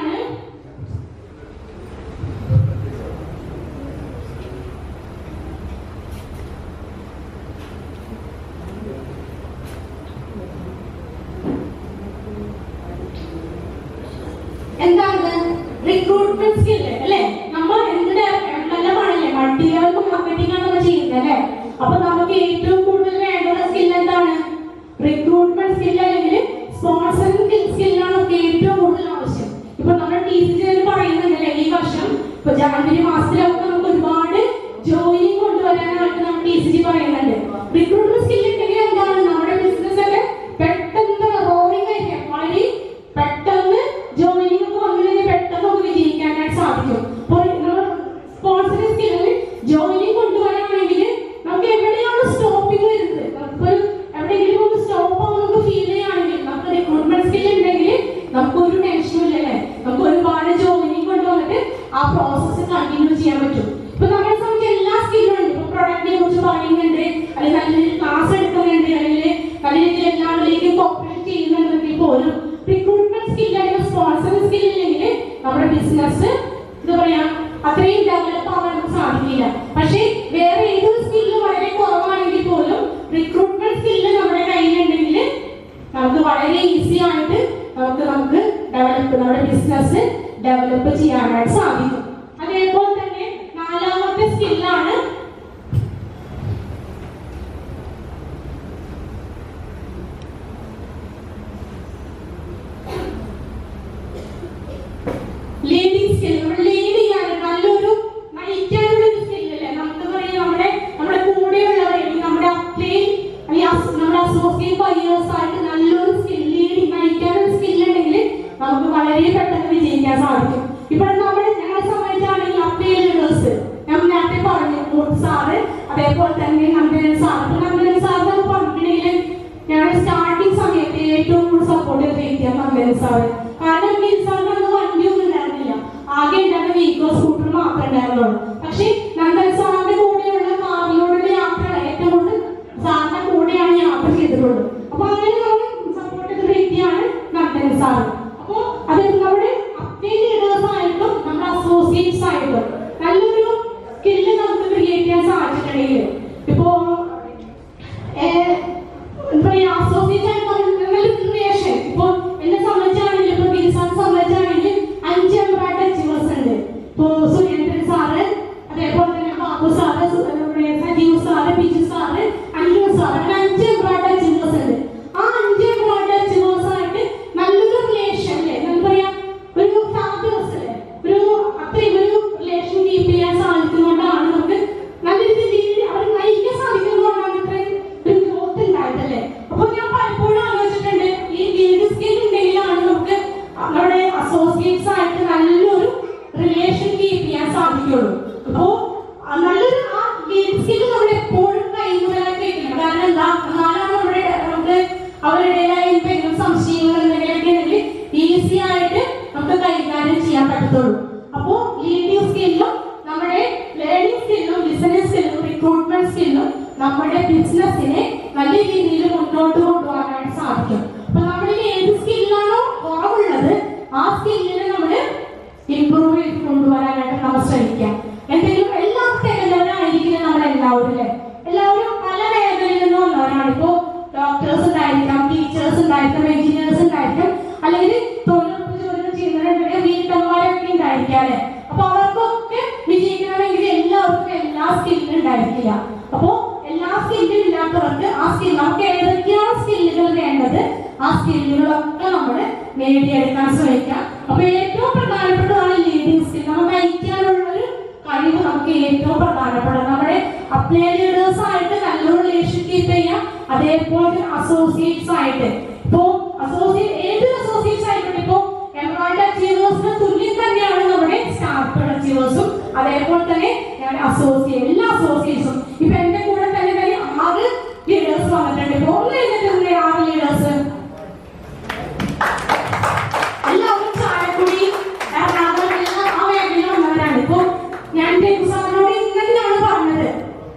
എന്താണ് റിക്രൂട്ട്മെന്റ് സ്കില്ല് അല്ലെ. നമ്മൾ എന്തിന്റെ നല്ല പാടല്ലേ, മൾട്ടിലെവൽ മാർക്കറ്റിംഗ് ആണ് നമ്മൾ ചെയ്യുന്നത് അല്ലെ. അപ്പൊ നമുക്ക് ഏറ്റവും കൂടുതൽ വേണ്ട സ്കിൽ എന്താണ്, റിക്രൂട്ട്മെന്റ് സ്കിൽ അല്ലെങ്കിൽ സ്പോൺസറിംഗ് സ്കില്ലാണ് നമുക്ക് ഏറ്റവും കൂടുതൽ ആവശ്യം. ഇപ്പൊ നമ്മുടെ ടി സി ജി പറയുന്നുണ്ടല്ലേ, ഈ വർഷം ഇപ്പൊ ജനുവരി മാസത്തിലൊക്കെ നമുക്ക് ഒരുപാട് ജോയിനിങ് കൊണ്ടുവരാനായിട്ട് നമ്മൾ ടി സി ജി പറയുന്നുണ്ട്. റിക്രൂട്ട്മെന്റ് സ്കിൽ ഉണ്ടെങ്കിൽ എന്താണ്, നമ്മുടെ ബിസിനസ് ഒക്കെ പെട്ടെന്ന് റോളിംഗ് ആയിരിക്കും, വളരെ പെട്ടെന്ന് ജോയിനിങ് ഒക്കെ വന്നു പെട്ടെന്ന് നമുക്ക് വിജയിക്കാനായിട്ട് സാധിക്കും. സ്പോൺസറിംഗ് സ്കില്ലിൽ ജോയിനിങ് കൊണ്ടുവരാണെങ്കിൽ നമുക്ക് എവിടെയാണ് സ്റ്റോപ്പിംഗ് വരുന്നത്, നമുക്ക് എവിടെയെങ്കിലും ഒന്ന് സ്റ്റോപ്പ് ആവുന്ന നമുക്ക് ഫീൽ ചെയ്യുകയാണെങ്കിൽ നമുക്ക് റിക്രൂട്ട്മെന്റ് സ്കിൽ ഉണ്ടെങ്കിൽ നമുക്ക് ഒരു ടെൻഷനും ഇല്ലല്ലേ. നമുക്ക് ഒരുപാട് ജോയിനിങ് കൊണ്ടുവന്നിട്ട് ആ പ്രോസസ്സ് കണ്ടിന്യൂ ചെയ്യാൻ പറ്റും. ഇപ്പൊ നമ്മളെ സംബന്ധിച്ച് എല്ലാ സ്കില്ലും ഉണ്ട്. ഇപ്പൊ പ്രൊഡക്റ്റിനെ കുറിച്ച് പറയുന്നുണ്ട്, അല്ലെങ്കിൽ നല്ല രീതിയിൽ ക്ലാസ് എടുക്കുന്നുണ്ട്, അല്ലെങ്കിൽ നല്ല രീതിയിൽ എല്ലാവരിലേക്കും കോപ്പറേറ്റ് ചെയ്യുന്നുണ്ടെങ്കിൽ പോലും റിക്രൂട്ട്മെന്റ് സ്കിൽ അല്ലെങ്കിൽ സ്പോൺസറിംഗ് സ്കിൽ ഇല്ലെങ്കിൽ നമ്മുടെ ബിസിനസ് എന്താ പറയാ അത്രയും ഡെവലപ്പ് ആവാൻ നമുക്ക് സാധിക്കില്ല. പക്ഷെ വേറെ ഏതൊരു സ്കില്ലും വളരെ കുറവാണെങ്കിൽ പോലും റിക്രൂട്ട്മെന്റ് സ്കില്ല് നമ്മുടെ കയ്യിലുണ്ടെങ്കിൽ നമുക്ക് വളരെ ഈസി ആയിട്ട് നമുക്ക് നമുക്ക് ഡെവലപ്പ് നമ്മുടെ ബിസിനസ് ഡെവലപ്പ് ചെയ്യാനായിട്ട് സാധിക്കും. അതേപോലെ തന്നെ നാലാമത്തെ സ്കില്ലാണ് ലീഡിംഗ് സ്കിൽ. നമ്മൾ ലീഡ് ചെയ്യാൻ നല്ലൊരു നയിക്കാനുള്ള ഒരു സ്കില്ലല്ലേ. നമുക്ക് പറയാം നമ്മുടെ നമ്മുടെ കൂടെയുള്ളവരെ നമ്മുടെ അപ്ലൈൻ നമ്മുടെ അസോസിയേറ്റ് ബയേഴ്സ് ആയിട്ട് നല്ലൊരു സ്കിൽ ലീഡിംഗ് നയിക്കാനൊരു സ്കിൽ ഉണ്ടെങ്കിൽ നമുക്ക് വളരെ പെട്ടെന്ന് വിജയിക്കാൻ സാധിക്കും. ഇപ്പോൾ നമ്മൾ ഞങ്ങളെ സംബന്ധിച്ചാണെങ്കിൽ അപ്ലൈ ലീഡേഴ്സ് ഞാൻ നേരത്തെ പറഞ്ഞു, സാറ് അതേപോലെ തന്നെ Nandan sir. Nandan sir support ചെയ്ത വ്യക്തിയാണ് നന്ദൻ സാറ്. കാരണം സാറിന് അന്ന് വണ്ടിയൊന്നും ഉണ്ടായിരുന്നില്ല, ആകെ ഉണ്ടായിരുന്ന വീക്കോ സ്കൂട്ടർ മാത്രമേ ഉണ്ടായിരുന്നുള്ളൂ. പക്ഷെ നന്ദൻ സാറിന്റെ കൂടെയുള്ള കാറിലൂടെ യാത്ര ഏറ്റവും കൂടുതൽ സാറിന്റെ കൂടെയാണ് യാത്ര ചെയ്തിട്ടുള്ളത്. അപ്പൊ അങ്ങനെ നമ്മൾ സപ്പോർട്ട് ചെയ്ത വ്യക്തിയാണ് നന്ദൻ സാറ്. അപ്പൊ അത് നമ്മുടെ അപ്ഡേറ്റ് ലീഡേഴ്സ് ആയിട്ടും നമ്മുടെ അസോസിയേറ്റ്സ് ആയിട്ടും നല്ലൊരു സ്കില്ല് നമുക്ക് ക്രിയേറ്റ് ചെയ്യാൻ സാധിച്ചിട്ടുണ്ടെങ്കിൽ ഇപ്പോ അസോസിയേറ്റ് ആയിട്ട് ഇപ്പൊ എന്നെ സംബന്ധിച്ചാണെങ്കിൽ ഇപ്പൊ ബിൽസാൻ സംബന്ധിച്ചാണെങ്കിൽ അഞ്ച് എംബ്രോയിഡറി അച്ചീവേഴ്സ് ഉണ്ട്. ഇപ്പൊ സുരേന്ദ്രൻ സാറ്, അതേപോലെ തന്നെ Babu sir, Sajeev sir, Biju sir, Anju sir, അങ്ങനെ അഞ്ച് എംബ്രോയിഡറി അച്ചീവേഴ്സ് ഉണ്ട്. ആ അഞ്ച് എംബ്രോയിഡറി അച്ചീവേഴ്സ് ആയിട്ട് നല്ലൊരു റിലേഷൻ അല്ലേ, എന്താ പറയാ, ഒരു ഫാബുലസ് അല്ലേ, ഒരു അത്രയും ഒരു റിലേഷൻ കീപ്പ് ചെയ്യാൻ സാധിക്കുന്നതുകൊണ്ടാണ് നമുക്ക് നല്ല രീതിയിൽ അവർ നയിക്കാൻ സാധിക്കുന്നതുകൊണ്ടാണ് ഇത്രയും ഒരു ഗ്രോത്ത് ഉണ്ടായിട്ടല്ലേ. അപ്പൊ ഞാൻ പലപ്പോഴും ആലോചിച്ചിട്ടുണ്ട്, ഈ ലീഡ് സ്കിൽ ഉണ്ടെങ്കിലാണ് നമുക്ക് നമ്മുടെ അസോസിയേറ്റ്സ് ആയിട്ട് നല്ലൊരു റിലേഷൻ കീപ്പ് ചെയ്യാൻ സാധിക്കുള്ളൂ. അപ്പോ നല്ലൊരു ആ ലീഡ് സ്കിൽ നമ്മൾ എപ്പോഴും കൈമുതലാക്കി വെക്കണം. കാരണം എന്താ, എന്നാലാണ് നമ്മുടെ നമുക്ക് അവരുടേതായ എന്തെങ്കിലും സംശയങ്ങൾ എന്തെങ്കിലുമൊക്കെ ഉണ്ടെങ്കിൽ ഈസി ആയിട്ട് നമുക്ക് കൈകാര്യം ചെയ്യാൻ പറ്റത്തുള്ളൂ. അപ്പോ ലീഡിംഗ് സ്കില്ലും നമ്മുടെ ലേണിംഗ് സ്കില്ലും ബിസിനസ് സ്കില്ലും റിക്രൂട്ട്മെന്റ് സ്കില്ലും നമ്മുടെ ബിസിനസിനെ നല്ല രീതിയിൽ മുന്നോട്ട് കൊണ്ടുപോകാനായിട്ട് സാധിക്കും. അപ്പൊ നമ്മളിൽ ഏത് സ്കില്ലാണോ കുറവുള്ളത് ആ സ്കില്ലിനെ നമ്മൾ ഇംപ്രൂവ് ചെയ്ത് കൊണ്ടുവരാനായിട്ട് നമ്മൾ ശ്രമിക്കാം. എന്തെങ്കിലും എല്ലാവർക്കും എല്ലാവരായിരിക്കില്ല നമ്മളെല്ലാവരും അല്ലേ, എല്ലാവരും പല മേഖലയിൽ നിന്ന് വന്നവരാണ്. ഇപ്പോ ഡോക്ടേഴ്സ് ഉണ്ടായിരിക്കാം, ടീച്ചേഴ്സ് ഉണ്ടായിരിക്കാം, എഞ്ചിനീയേഴ്സ് ഉണ്ടായിരിക്കാം, അല്ലെങ്കിൽ തൊഴിലുറപ്പ് ജോലികൾ ചെയ്യുന്നവരുണ്ടെങ്കിൽ വീട്ടമ്മമാരൊക്കെ ഉണ്ടായിരിക്കാം അല്ലെ. അപ്പൊ അവർക്കൊക്കെ വിജയിക്കണമെങ്കിൽ എല്ലാവർക്കും എല്ലാ സ്കില്ലും ഉണ്ടായിരിക്കില്ല. അപ്പോ എല്ലാ സ്കില്ലും ഇല്ലാത്തവർക്ക് ആ സ്കിൽ നമുക്ക് ഏതൊക്കെയാണ് സ്കില്ലുകൾ വേണ്ടത് ആ സ്കില്ലുകളൊക്കെ നമ്മൾ നേടിയെടുക്കാൻ ശ്രമിക്കാം. അപ്പൊ ഏറ്റവും പ്രധാനപ്പെട്ടതാണ് ലീഡിംഗ് സ്കിൽ. നമ്മൾ നയിക്കാനുള്ള ഒരു കഴിവ് നമുക്ക് ഏറ്റവും പ്രധാനപ്പെട്ട നമ്മുടെ അപ്ലൈ ലീഡേഴ്സ് ആയിട്ട് നല്ലൊരു റിലേഷൻ കീപ്പ് ചെയ്യാം. അതേപോലെ അസോസിയേറ്റ്സ് ആയിട്ട് ഇപ്പോ അസോസിയേറ്റ് ഏത് അസോസിയേറ്റ്സ് ആയിക്കോട്ടെ, ഇപ്പോ എംപ്ലോയ്ഡ് അച്ചീവേഴ്സിന് തുല്യം തന്നെയാണ് നമ്മുടെ സ്റ്റാഫ് അച്ചീവേഴ്സും, അതേപോലെ തന്നെ അസോസിയേറ്റ് എല്ലാ അസോസിയേറ്റ്സും. ഇപ്പൊ എന്റെ കൂടെ തന്നെ തന്നെ ആറ് ലീഡേഴ്സ് വന്നിട്ടുണ്ട്. ഇപ്പൊ ഒന്ന് കഴിഞ്ഞിട്ടുണ്ട് ആറ് ലീഡേഴ്സ്. എല്ലാവരും ചാലക്കുടി എറണാകുളം എല്ലാം ആ മേഖലയിൽ വന്നവരാണ്. ഇപ്പൊ ഞാൻ സാറിനോട് ഇന്നലെയാണ് പറഞ്ഞത്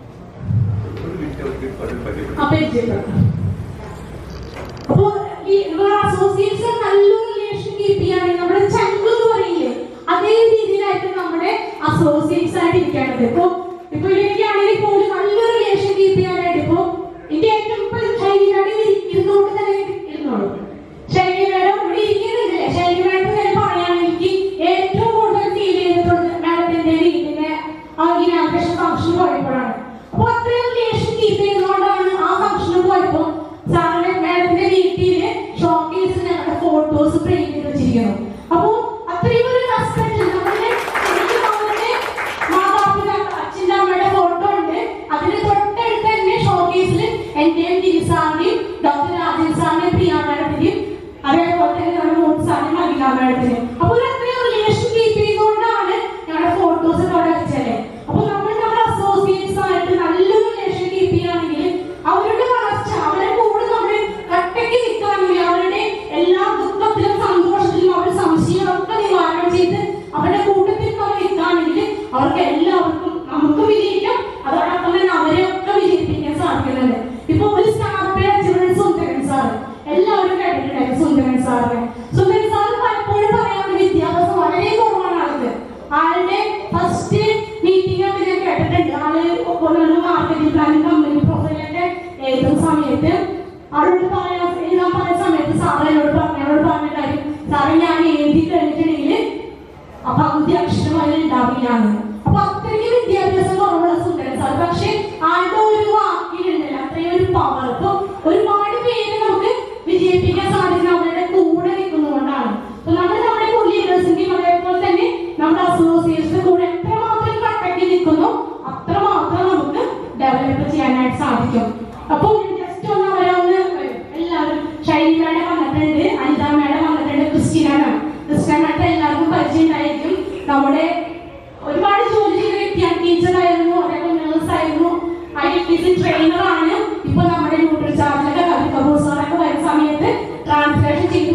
അപ്പൊ ഈ അസോസിയേറ്റ്സ് നല്ലൊരു റിലേഷൻ കീപ്പ് ചെയ്യാണെങ്കിൽ നമ്മുടെ ചങ്ക് എന്ന് പറയില്ലേ, അതേ രീതിയിലായിട്ട് നമ്മുടെ അസോസിയേറ്റ്സ് ആയിട്ട് ഇരിക്കേണ്ടത്. ഇപ്പൊ ഇപ്പൊ എനിക്കാണെങ്കിൽ പോലും നല്ലൊരു റിലേഷൻ കീപ്പ് ചെയ്യാനായിട്ട് ഇപ്പൊ എന്റെ ഏറ്റവും ഇപ്പൊ ശൈലിയുടെ ഇരുന്നുകൊണ്ട് തന്നെ ഇരുന്നോളൂ. ശൈലി മേഡം ഇവിടെ ഇരിക്കുന്നില്ലേ, ശൈലി മേഡം തന്നെ പറയാൻ എനിക്ക് ഏറ്റവും കൂടുതൽ ഫീൽ ചെയ്തിട്ടുള്ളത് മാഡത്തിന്റെ വീട്ടിലെ ആ ഇനാഗ്രേഷൻ ഫംഗ്ഷൻ പോയപ്പോഴാണ്. അപ്പൊ അത്രയും റിലേഷൻ കീപ്പ് ചെയ്യുന്നതുകൊണ്ടാണ് ആ ഫംഗ്ഷന് പോയപ്പോ സാറിന്റെ മാഡത്തിന്റെ വീട്ടില് ഷോക്കേസ് ഞങ്ങളുടെ ഫോട്ടോസ് ഫ്രെയിം ചെയ്ത് വെച്ചിരിക്കുന്നു. അപ്പൊ അത്രയും ഒരു റെസ്പെക്ട് നമ്മുടെ അവരുടെ മാതാപിതാക്കൾ അച്ഛൻ്റെ അമ്മയുടെ ഫോട്ടോ ഉണ്ട്. അതിന് തൊട്ടടുത്ത് തന്നെ ഷോക്കേസിൽ എന്റെയും ഗിരി സാറിന്റെയും ഡോക്ടർ രാജൻ സാറിന്റെയും പ്രിയ മാഡത്തിന്റെയും അതേപോലെ തന്നെ നമ്മുടെ മോട്ട് സാറിന്റെയും മഹിള മാഡത്തിന്റെയും. അപ്പൊ അത്രയും റിലേഷൻ കീപ്പ് ചെയ്തുകൊണ്ടാണ് ഞങ്ങളുടെ ഫോട്ടോസ് അവിടെ വെച്ചല്ലേ. അപ്പൊ നമ്മൾ നമ്മുടെ അസോസിയേറ്റ്സ് ആയിട്ട് നല്ലൊരു റിലേഷൻ കീപ്പ് ചെയ്യുകയാണെങ്കിൽ അവരുടെ വളർച്ച അവരുടെ കൂടെ നമ്മൾ കട്ടയ്ക്ക് നിൽക്കുകയാണെങ്കിൽ അവരുടെ എല്ലാ ദുഃഖത്തിലും സന്തോഷത്തിലും അവരുടെ സംശയമൊക്കെ നിവാരണം ചെയ്ത് അവരുടെ കൂട്ടത്തിൽ നമ്മൾ നിൽക്കുകയാണെങ്കിൽ അവർക്ക് എല്ലാവർക്കും നമുക്ക് വിജയിക്കാം, അതോടൊപ്പം തന്നെ അവരെയൊക്കെ വിജയിപ്പിക്കാൻ സാധിക്കുന്നുണ്ട്. ഇപ്പൊ ഒരു സ്റ്റാഫ് അച്ചീവ്മെന്റ് സുന്ദരൻ സാറ് എല്ലാവരും കേട്ടിട്ടുണ്ടായിരുന്നു. സുന്ദരൻ സാറിനെ സുന്ദരൻ സാറ് പലപ്പോഴും പറയാവുന്ന വിദ്യാഭ്യാസം വളരെ കുറവാണ് ആൾക്ക്. ആളുടെ ഫസ്റ്റ് മീറ്റിംഗ് ഒക്കെ ഞാൻ കേട്ടിട്ടുണ്ട്. ആള് മാർക്കറ്റിംഗ് പ്ലാനിംഗ് കമ്പനി പ്രൊഫൈലൊക്കെ എഴുതുന്ന സമയത്ത് ആളോട് പറയാൻ എഴുതാൻ പറയുന്ന സമയത്ത് സാറ് എന്നോട് പറഞ്ഞോട് പറഞ്ഞ കാര്യം, സാറ് ഞാൻ എഴുതി കഴിഞ്ഞിട്ടുണ്ടെങ്കിൽ അപ്പൊ പകുതി അക്ഷരം അതിൽ ഉണ്ടാവില്ലാന്ന്. അപ്പൊ അത്രയ്ക്ക് വിദ്യാഭ്യാസം കുറവുള്ള സുന്ദരൻ സാർ. പക്ഷെ ആളുടെ ഒരു വാക്കിലുണ്ടല്ലോ അത്രയും ഒരു പവർ. ഇപ്പൊ ഒരുപാട് പേര് നമുക്ക് വിജയിപ്പിക്കാൻ സാധിക്കുന്ന അവരുടെ കൂടെ നിൽക്കുന്നതുകൊണ്ടാണ്. അപ്പൊ നമ്മൾ നമ്മുടെ ലീഡേഴ്സിന്റെയും അതേപോലെ തന്നെ നമ്മുടെ അസോസിയേഷന്റെ കൂടെ എത്രമാത്രം കട്ടക്കി നിൽക്കുന്നു അത്രമാത്രം നമുക്ക് ഡെവലപ്പ് ചെയ്യാനായിട്ട് സാധിക്കും. അപ്പൊ ജസ്റ്റ് ഒന്ന് അവരെ ഒന്ന് എല്ലാവരും ഷൈനി മേഡം വന്നിട്ടുണ്ട്, അനിത മേഡം വന്നിട്ടുണ്ട്, ക്രിസ്റ്റീന മാം ക്രിസ്റ്റീന മേഡത്തെ എല്ലാവർക്കും പരിചയം ഉണ്ടായിരിക്കും. നമ്മുടെ ഒരുപാട് ജോലി ചെയ്ത വ്യക്തിയാണ്, ടീച്ചറായിരുന്നു, അതേപോലെ നേഴ്സായിരുന്നു, ഐ ടി സി ട്രെയിനറാണ്. ഇപ്പൊ നമ്മുടെ ന്യൂട്രി ചാർജൊക്കെ കവിത സാറൊക്കെ വരുന്ന സമയത്ത് ട്രാൻസ്ലേഷൻ ചെയ്ത്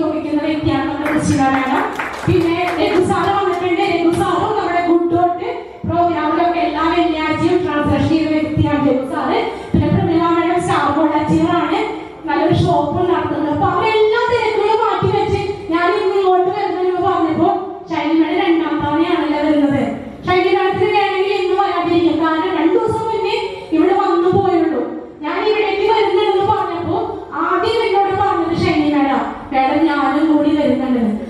ഷോപ്പ് നടത്തുന്നത്. അപ്പൊ അവരെല്ലാം തിരക്കുകൾ മാറ്റി വെച്ച് ഞാൻ ഇന്ന് ഇങ്ങോട്ട് വരുന്നതിന് പറഞ്ഞപ്പോ ഷൈനിയുടെ രണ്ടാം തവണയാണല്ലോ വരുന്നത്. ഷൈനി മാഡത്തിന് വേണമെങ്കിൽ ഇന്ന് വരാതിരിക്കും, കാരണം രണ്ടു ദിവസം മുന്നേ ഇവിടെ വന്നു പോയുള്ളൂ. ഞാൻ ഇവിടേക്ക് വരുന്നുണ്ടെന്ന് പറഞ്ഞപ്പോ ആദ്യം എന്നോട് പറഞ്ഞത് ഷൈനി മാഡം, മാഡം ഞാനും കൂടി വരുന്നുണ്ടെന്ന്.